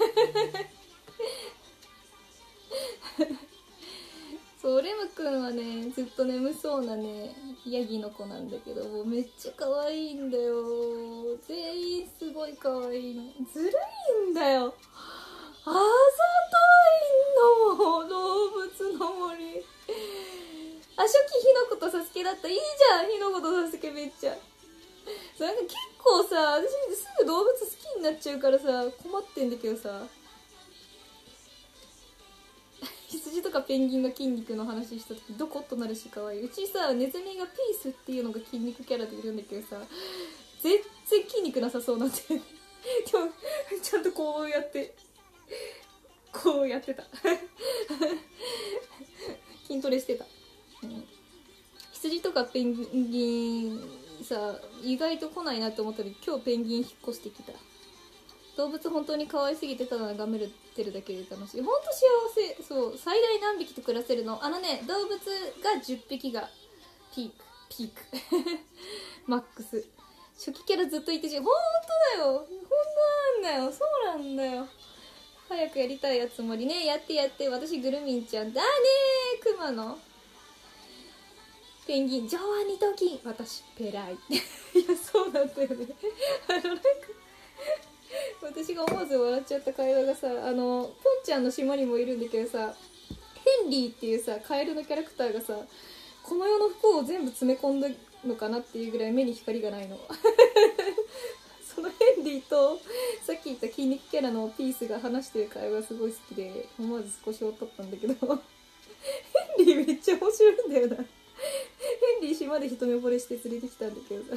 そう、レムくんはね、ずっと眠そうなね、ヤギの子なんだけど、もうめっちゃ可愛いんだよ。全員すごい可愛いの。ずるいんだよ。あざといの動物の森。あ、初期ひのことサスケだった。いいじゃん、ひのことサスケめっちゃ。そうなんか結構さ、私すぐ動物好きになっちゃうからさ、困ってんだけどさ。羊とかペンギンの筋肉の話した時どことなるし可愛い。うちさ、ネズミがピースっていうのが筋肉キャラでいるんだけどさ、全然筋肉なさそうなんででもちゃんとこうやってこうやってた筋トレしてた、うん、羊とかペンギンさ意外と来ないなって思ったけど、今日ペンギン引っ越してきた。動物本当に可愛すぎてただ眺めてるだけで楽しい。ほんと幸せ。そう、最大何匹と暮らせるの。あのね、動物がじゅっぴきがピークピークマックス。初期キャラずっといてし、ほんとだよ、ほんとなんだよ、そうなんだよ。早くやりたいやつもりね。やってやって。私グルミンちゃんだねー。クマのペンギン上腕二頭筋、私ペライいやそうなんだよねあのなんか私が思わず笑っちゃった会話がさ、あのポンちゃんの島にもいるんだけどさ、ヘンリーっていうさカエルのキャラクターがさ、この世の服を全部詰め込んだのかなっていうぐらい目に光がないのそのヘンリーとさっき言った筋肉キャラのピースが話してる会話がすごい好きで、思わず少しを取ったんだけどヘンリーめっちゃ面白いんだよな。ヘンリー島で一目惚れして連れてきたんだけどさ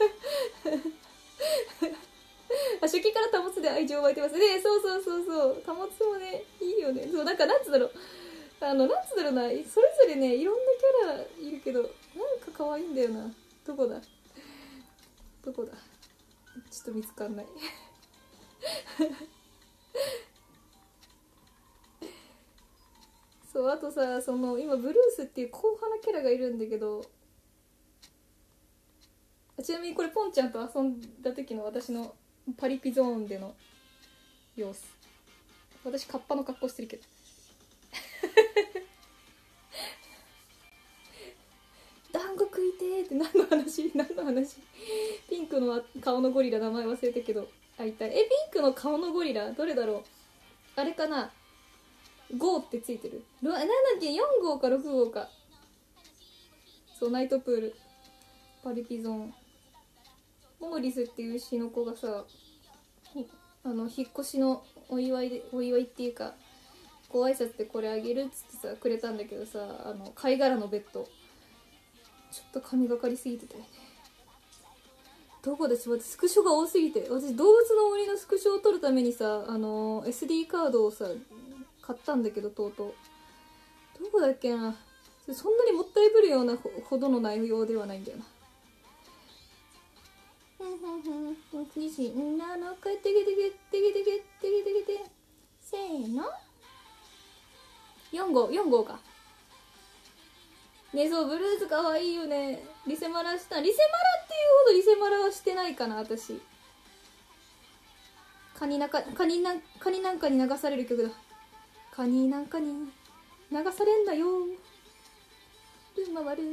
初期から保つで愛情湧いてますね。そうそうそうそう、保つもねいいよね。そうなんかなんつうだろう、あのなんつうだろうな、それぞれねいろんなキャラいるけどなんか可愛いんだよな。どこだどこだちょっと見つかんないそうあとさ、その今ブルースっていう硬派なキャラがいるんだけど、ちなみにこれポンちゃんと遊んだ時の私のパリピゾーンでの様子。私カッパの格好してるけど団子食いてーって何の話何の話。ピンクの顔のゴリラ名前忘れたけど会いたい。えピンクの顔のゴリラどれだろう。あれかな、ごってついてる。なんだっけ、よん号かろく号か。そうナイトプールパリピゾーン。モーリスっていう牛の子がさ、あの引っ越しのお祝いでお祝いっていうかご挨拶でこれあげるっつってさくれたんだけどさ、あの貝殻のベッドちょっと神がかりすぎてたよね。どこでしまってスクショが多すぎて、私動物の森のスクショを撮るためにさ、あの エスディー カードをさ買ったんだけど、とうとうどこだっけな、そんなにもったいぶるようなほどの内容ではないんだよな。ふんふんふんふんにじなのかてけてけてけてけてけてけせーのよん号よん号かね。そうブルーズかわいいよね。リセマラした、リセマラっていうほどリセマラはしてないかな私。カニなかカニなカニなんかに流される曲だ。カニなんかに流されんだよルマワル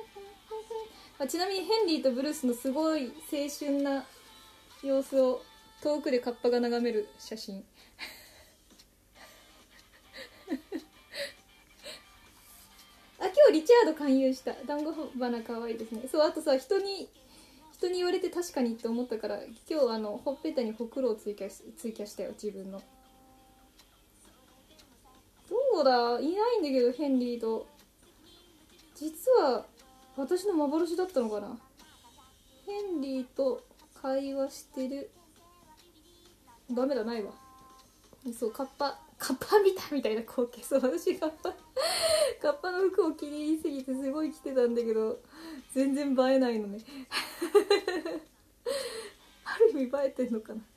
あ、ちなみにヘンリーとブルースのすごい青春な様子を遠くでカッパが眺める写真あ、今日リチャード勧誘した。団子花かわいいですね。そう、あとさ、人に人に言われて確かにって思ったから、今日あのほっぺたにほくろを追加し追加したよ、自分の。どうだ、いないんだけど、ヘンリーと。実は私の幻だったのかな。ヘンリーと会話してる。ダメだ、ないわ。そう、カッパカッパ見たみたいな光景。そう、私カッパカッパの服を気に入りすぎてすごい着てたんだけど、全然映えないのねある意味映えてんのかな。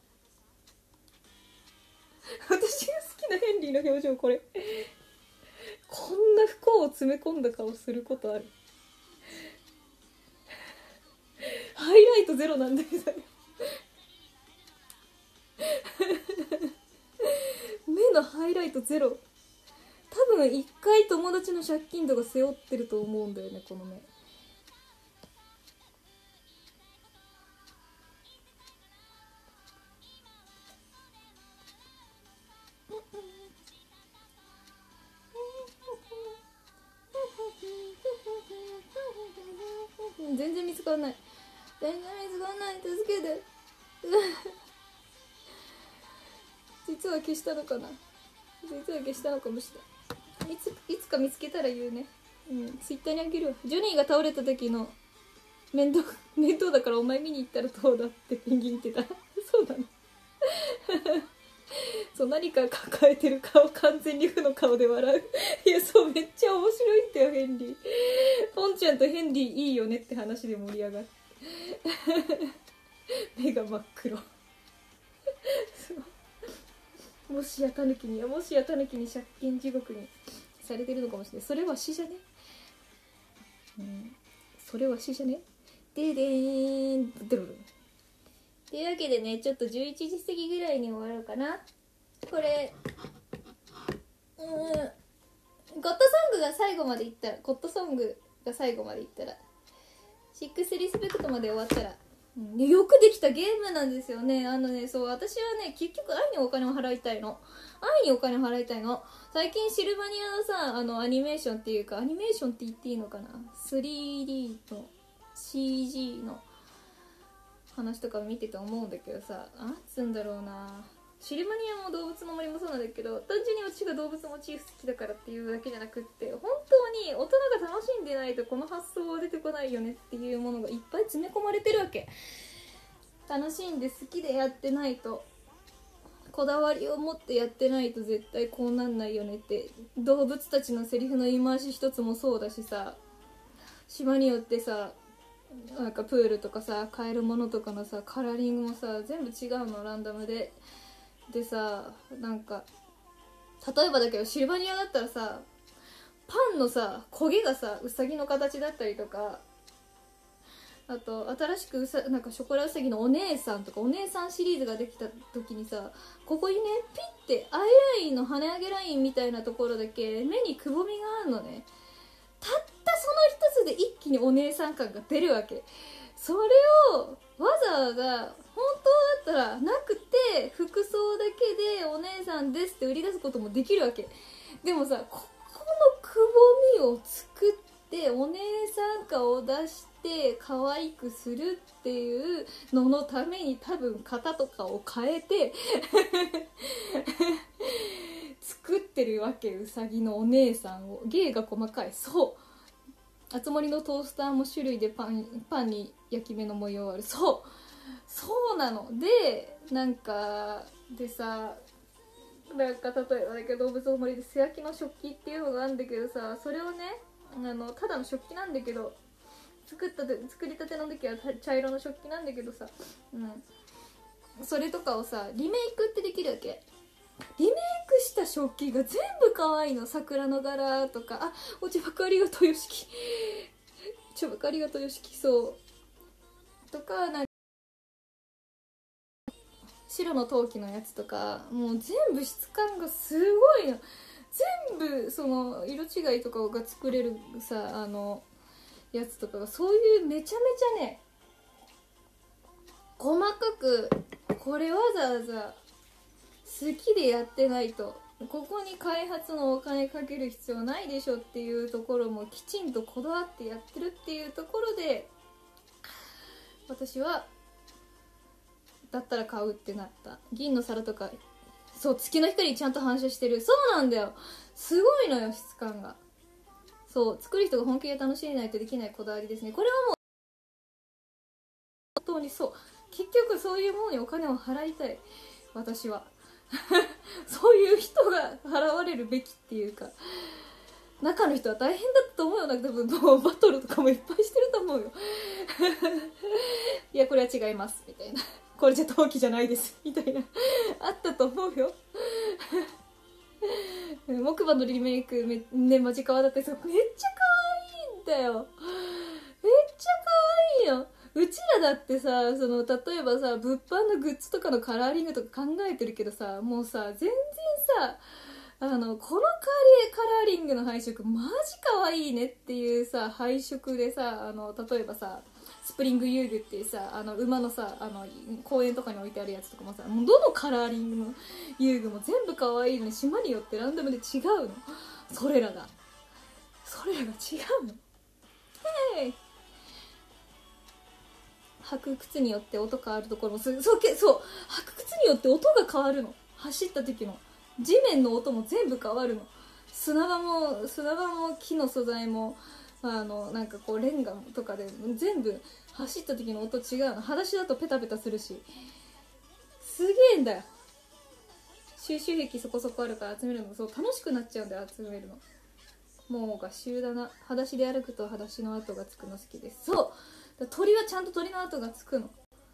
私が好きなヘンリーの表情、これ。こんな不幸を詰め込んだ顔することある。ハイライトゼロなんだけど目のハイライトゼロ。多分一回友達の借金とか背負ってると思うんだよね、この目。全然見つからない。全然見つからない。助けて実は消したのかな。実は消したのかもしれない。いついつか見つけたら言うね。うん、ツイッターにあげるわ。ジョニーが倒れた時の面倒面倒だからお前見に行ったらどうだってペンギン言ってたそうなのそう、何か抱えてる顔、完全に負の顔で笑ういや、そう、めっちゃ面白いんだよ、ヘンリー。ポンちゃんとヘンリーいいよねって話で盛り上がって目が真っ黒もしやタヌキにもしやタヌキに借金地獄にされてるのかもしれない。それは死じゃね、うん、それは死じゃね。ででーんドロドロ。というわけでね、ちょっとじゅういちじ過ぎぐらいに終わろうかな。これうーんゴッドソングが最後までいったらゴッドソングが最後までいったらシックスリスペクトまで終わったら、うん、よくできたゲームなんですよね。あのね、そう、私はね、結局愛にお金を払いたいの。愛にお金を払いたいの。最近シルバニアのさ、あのアニメーションっていうか、アニメーションって言っていいのかな、 スリーディー の シージー の話とか見てて思うんだけどさ、なんつうんだろうな、シルバニアも動物の森もそうなんだけど、単純に私が動物モチーフ好きだからっていうだけじゃなくって、本当に大人が楽しんでないとこの発想は出てこないよねっていうものがいっぱい詰め込まれてるわけ。楽しんで好きでやってないと、こだわりを持ってやってないと絶対こうなんないよねって。動物たちのセリフの言い回し一つもそうだしさ、島によってさ、なんかプールとかさ、買えるものとかのさ、カラーリングもさ、全部違うの、ランダムで。でさ、なんか例えばだけど、シルバニアだったらさ、パンのさ焦げがさウサギの形だったりとか、あと新しくうさなんかショコラウサギのお姉さんとか、お姉さんシリーズができた時にさ、ここにねピッてアイラインの跳ね上げラインみたいなところだけ目にくぼみがあるのね。たったその一つで一気にお姉さん感が出るわけ。それをわざわざ本当だったらなくて、服装だけでお姉さんですって売り出すこともできるわけ。でもさ、ここのくぼみを作ってお姉さん感を出して可愛くするっていうののために、多分型とかを変えて作ってるわけ。うさぎのお姉さんを。芸が細かい。そう、あつ森のトースターも種類でパン、パンに焼き目の模様ある。そうそうなの。でなんかでさ、なんか例えばだけど動物の森で素焼きの食器っていうのがあるんだけどさ、それをね、あのただの食器なんだけど、作ったて作りたての時は茶色の食器なんだけどさ、うん、それとかをさリメイクってできるわけ。リメイクした食器が全部可愛いの。桜の柄とか、あ、お茶ばかありがとうよしきお茶ばかありがとうよしき、そうとか、なんか白の陶器のやつとか、もう全部質感がすごいの。全部その色違いとかが作れるさ、あのやつとかが、そういうめちゃめちゃね細かくこれわざわざ好きでやってないとここに開発のお金かける必要ないでしょっていうところもきちんとこだわってやってるっていうところで、私はだったら買うってなった。銀の皿とか、そう、月の光にちゃんと反射してる。そうなんだよ、すごいのよ、質感が。そう、作る人が本気で楽しめないとできないこだわりですね。これはもう本当にそう、結局そういうものにお金を払いたい、私は。そういう人が払われるべきっていうか、中の人は大変だったと思うよ。なんか多分もうバトルとかもいっぱいしてると思うよ。いや、これは違いますみたいな、これじゃ陶器じゃないですみたいなあったと思うよ。木馬のリメイクめね、マジカワだってさ、めっちゃ可愛いんだよ。めっちゃ可愛いよ。うちらだってさ、その例えばさ、物販のグッズとかのカラーリングとか考えてるけどさ、もうさ、全然さ、あのこのカレーカラーリングの配色マジ可愛いねっていうさ配色でさ、あの例えばさ、スプリング遊具っていうさ、あの馬のさ、あの公園とかに置いてあるやつとかもさ、もうどのカラーリングの遊具も全部可愛いのに、島によってランダムで違うの。それらがそれらが違うの。へい、履く靴によって音変わるところもすそうけそう履く靴によって音が変わるの。走った時の地面の音も全部変わるの。砂場も砂場も木の素材も、あのなんかこうレンガとかで全部走った時の音違うの。裸足だとペタペタするし、すげえんだよ。収集癖そこそこあるから集めるのそう楽しくなっちゃうんだよ、集めるの。もう合衆だな。裸足で歩くと裸足の跡がつくの好きです。そう鳥はちゃんと鳥の跡がつくの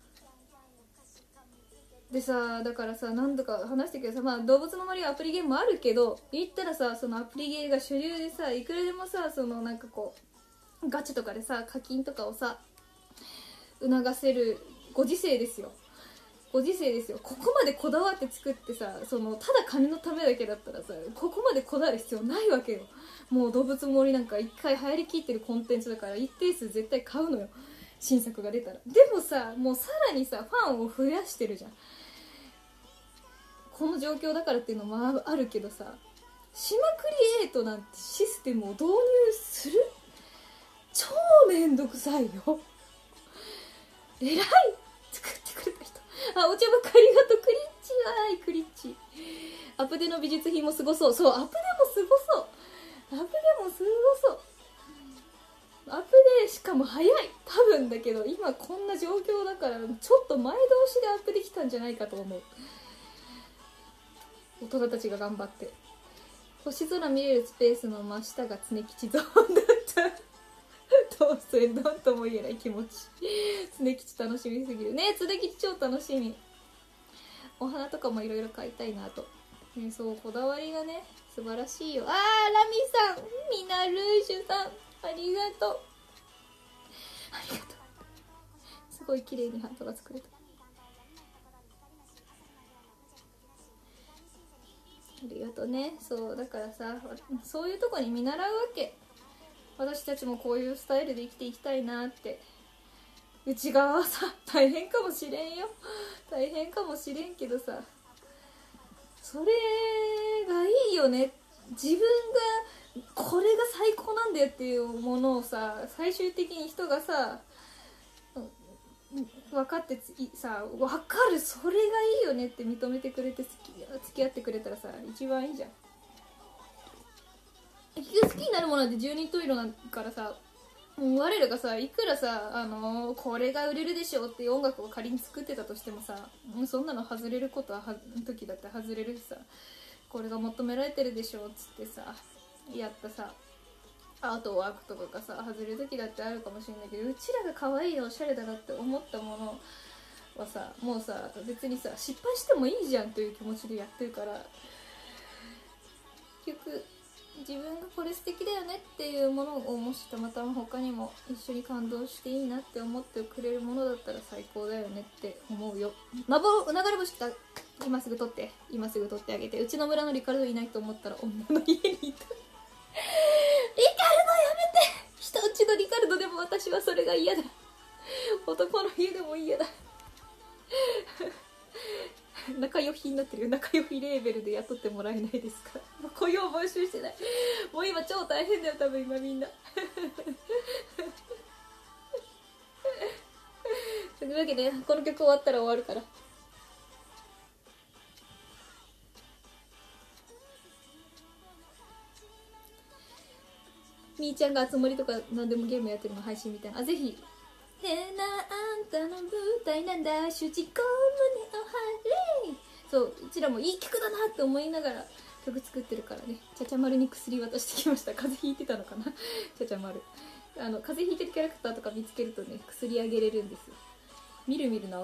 でさ、だからさ、何度か話したけどさ、まあ動物の森はアプリゲームもあるけど、言ったらさ、そのアプリゲーが主流でさ、いくらでもさ、そのなんかこうガチとかでさ、課金とかをさ促せるご時世ですよ。ご時世ですよ。ここまでこだわって作ってさ、そのただ金のためだけだったらさ、ここまでこだわる必要ないわけよ。もう動物の森なんか一回流行りきってるコンテンツだから一定数絶対買うのよ、新作が出たら。でもさ、もうさらにさファンを増やしてるじゃん。この状況だからっていうのもあるけどさ、島クリエイトなんてシステムを導入する、超めんどくさいよ。えらい作ってくれた人。あ、お茶ばっかりありがとう。クリッチはーい、クリッチ。アップデの美術品もすごそう。そう、アップデもすごそう。アップデもすごそう。アップデしかも早い。多分だけど今こんな状況だからちょっと前倒しでアップできたんじゃないかと思う。大人たちが頑張って。星空見れるスペースの真下が常吉ゾーンだったどうせ何とも言えない気持ち。常吉楽しみすぎるね。常吉超楽しみ。お花とかもいろいろ買いたいなと、ね、そうこだわりがね素晴らしいよ。あーラミさん、ミナルーシュさん、ありがとうありがとう。すごい綺麗にハートが作れた。ありがとうね。そうだからさ、そういうとこに見習うわけ。私たちもこういうスタイルで生きていきたいなって。内側はさ大変かもしれんよ、大変かもしれんけどさ、それがいいよね。自分がこれが最高なんだよっていうものをさ、最終的に人がさ分かってさ、分かる、それがいいよねって認めてくれて付き、付き合ってくれたらさ一番いいじゃん。結局好きになるものって十人十色だからさ、我らがさいくらさ、あのー、これが売れるでしょっていう音楽を仮に作ってたとしてもさ、そんなの外れることはは時だって外れるしさ、これが求められてるでしょっつってさやったさアートワークとかがさ外れる時だってあるかもしれないけど、うちらが可愛いおしゃれだなって思ったものはさ、もうさ別にさ失敗してもいいじゃんという気持ちでやってるから、結局自分がこれ素敵だよねっていうものをもしたまたま他にも一緒に感動していいなって思ってくれるものだったら最高だよねって思うよ。まぼ流れ星来た。今すぐ撮って今すぐ撮ってあげて。うちの村のリカルドいないと思ったら女の家にいた。リカルドやめて、人んちのリカルドでも私はそれが嫌だ。男の家でも嫌だ仲良ひになってるよ。仲良ひレーベルで雇ってもらえないですか。もう雇用募集してない。もう今超大変だよ多分今みんなというわけでこの曲終わったら終わるから。みーちゃんがあつ森とか何でもゲームやってるの配信みたいな。あ、ぜひ。変なあんたの舞台なんだ主人公胸を張れ。そう、うちらもいい曲だなって思いながら曲作ってるからね。ちゃちゃ丸に薬渡してきました。風邪ひいてたのかなちゃちゃ丸。あの風邪ひいてるキャラクターとか見つけるとね、薬あげれるんですよ。みるみる治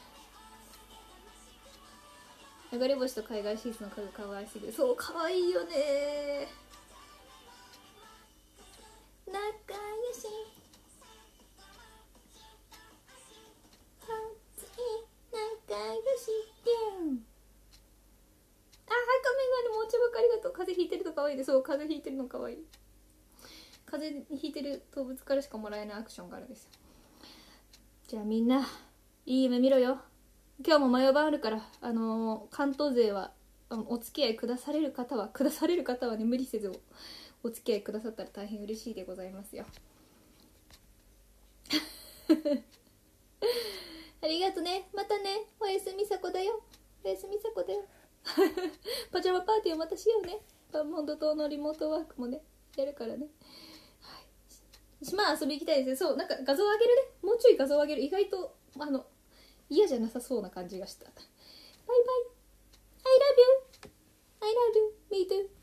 る。流れ星と海外シーズンの家具かわいすぎる。そう、かわいいよね。仲良し仲良しってあ、はいかメガネもお茶ばかりがとう。風邪ひいてるとかわいいで。そう、風邪ひいてるのかわいい。風邪ひいてる動物からしかもらえないアクションがあるんですよ。じゃあみんないい夢見ろよ。今日もマヨバンあるから、あのー、関東勢はお付き合いくだされる方はくだされる方はね、無理せずお付き合いくださったら大変嬉しいでございますよありがとね。またね。おやすみさこだよ。おやすみさこだよパジャマパーティーをまたしようね。バンモンド島のリモートワークもねやるからね。はい、島遊び行きたいですね。そう、なんか画像あげるね。もうちょい画像あげる。意外とあの嫌じゃなさそうな感じがした。バイバイ。 I love you. I love you. Me too.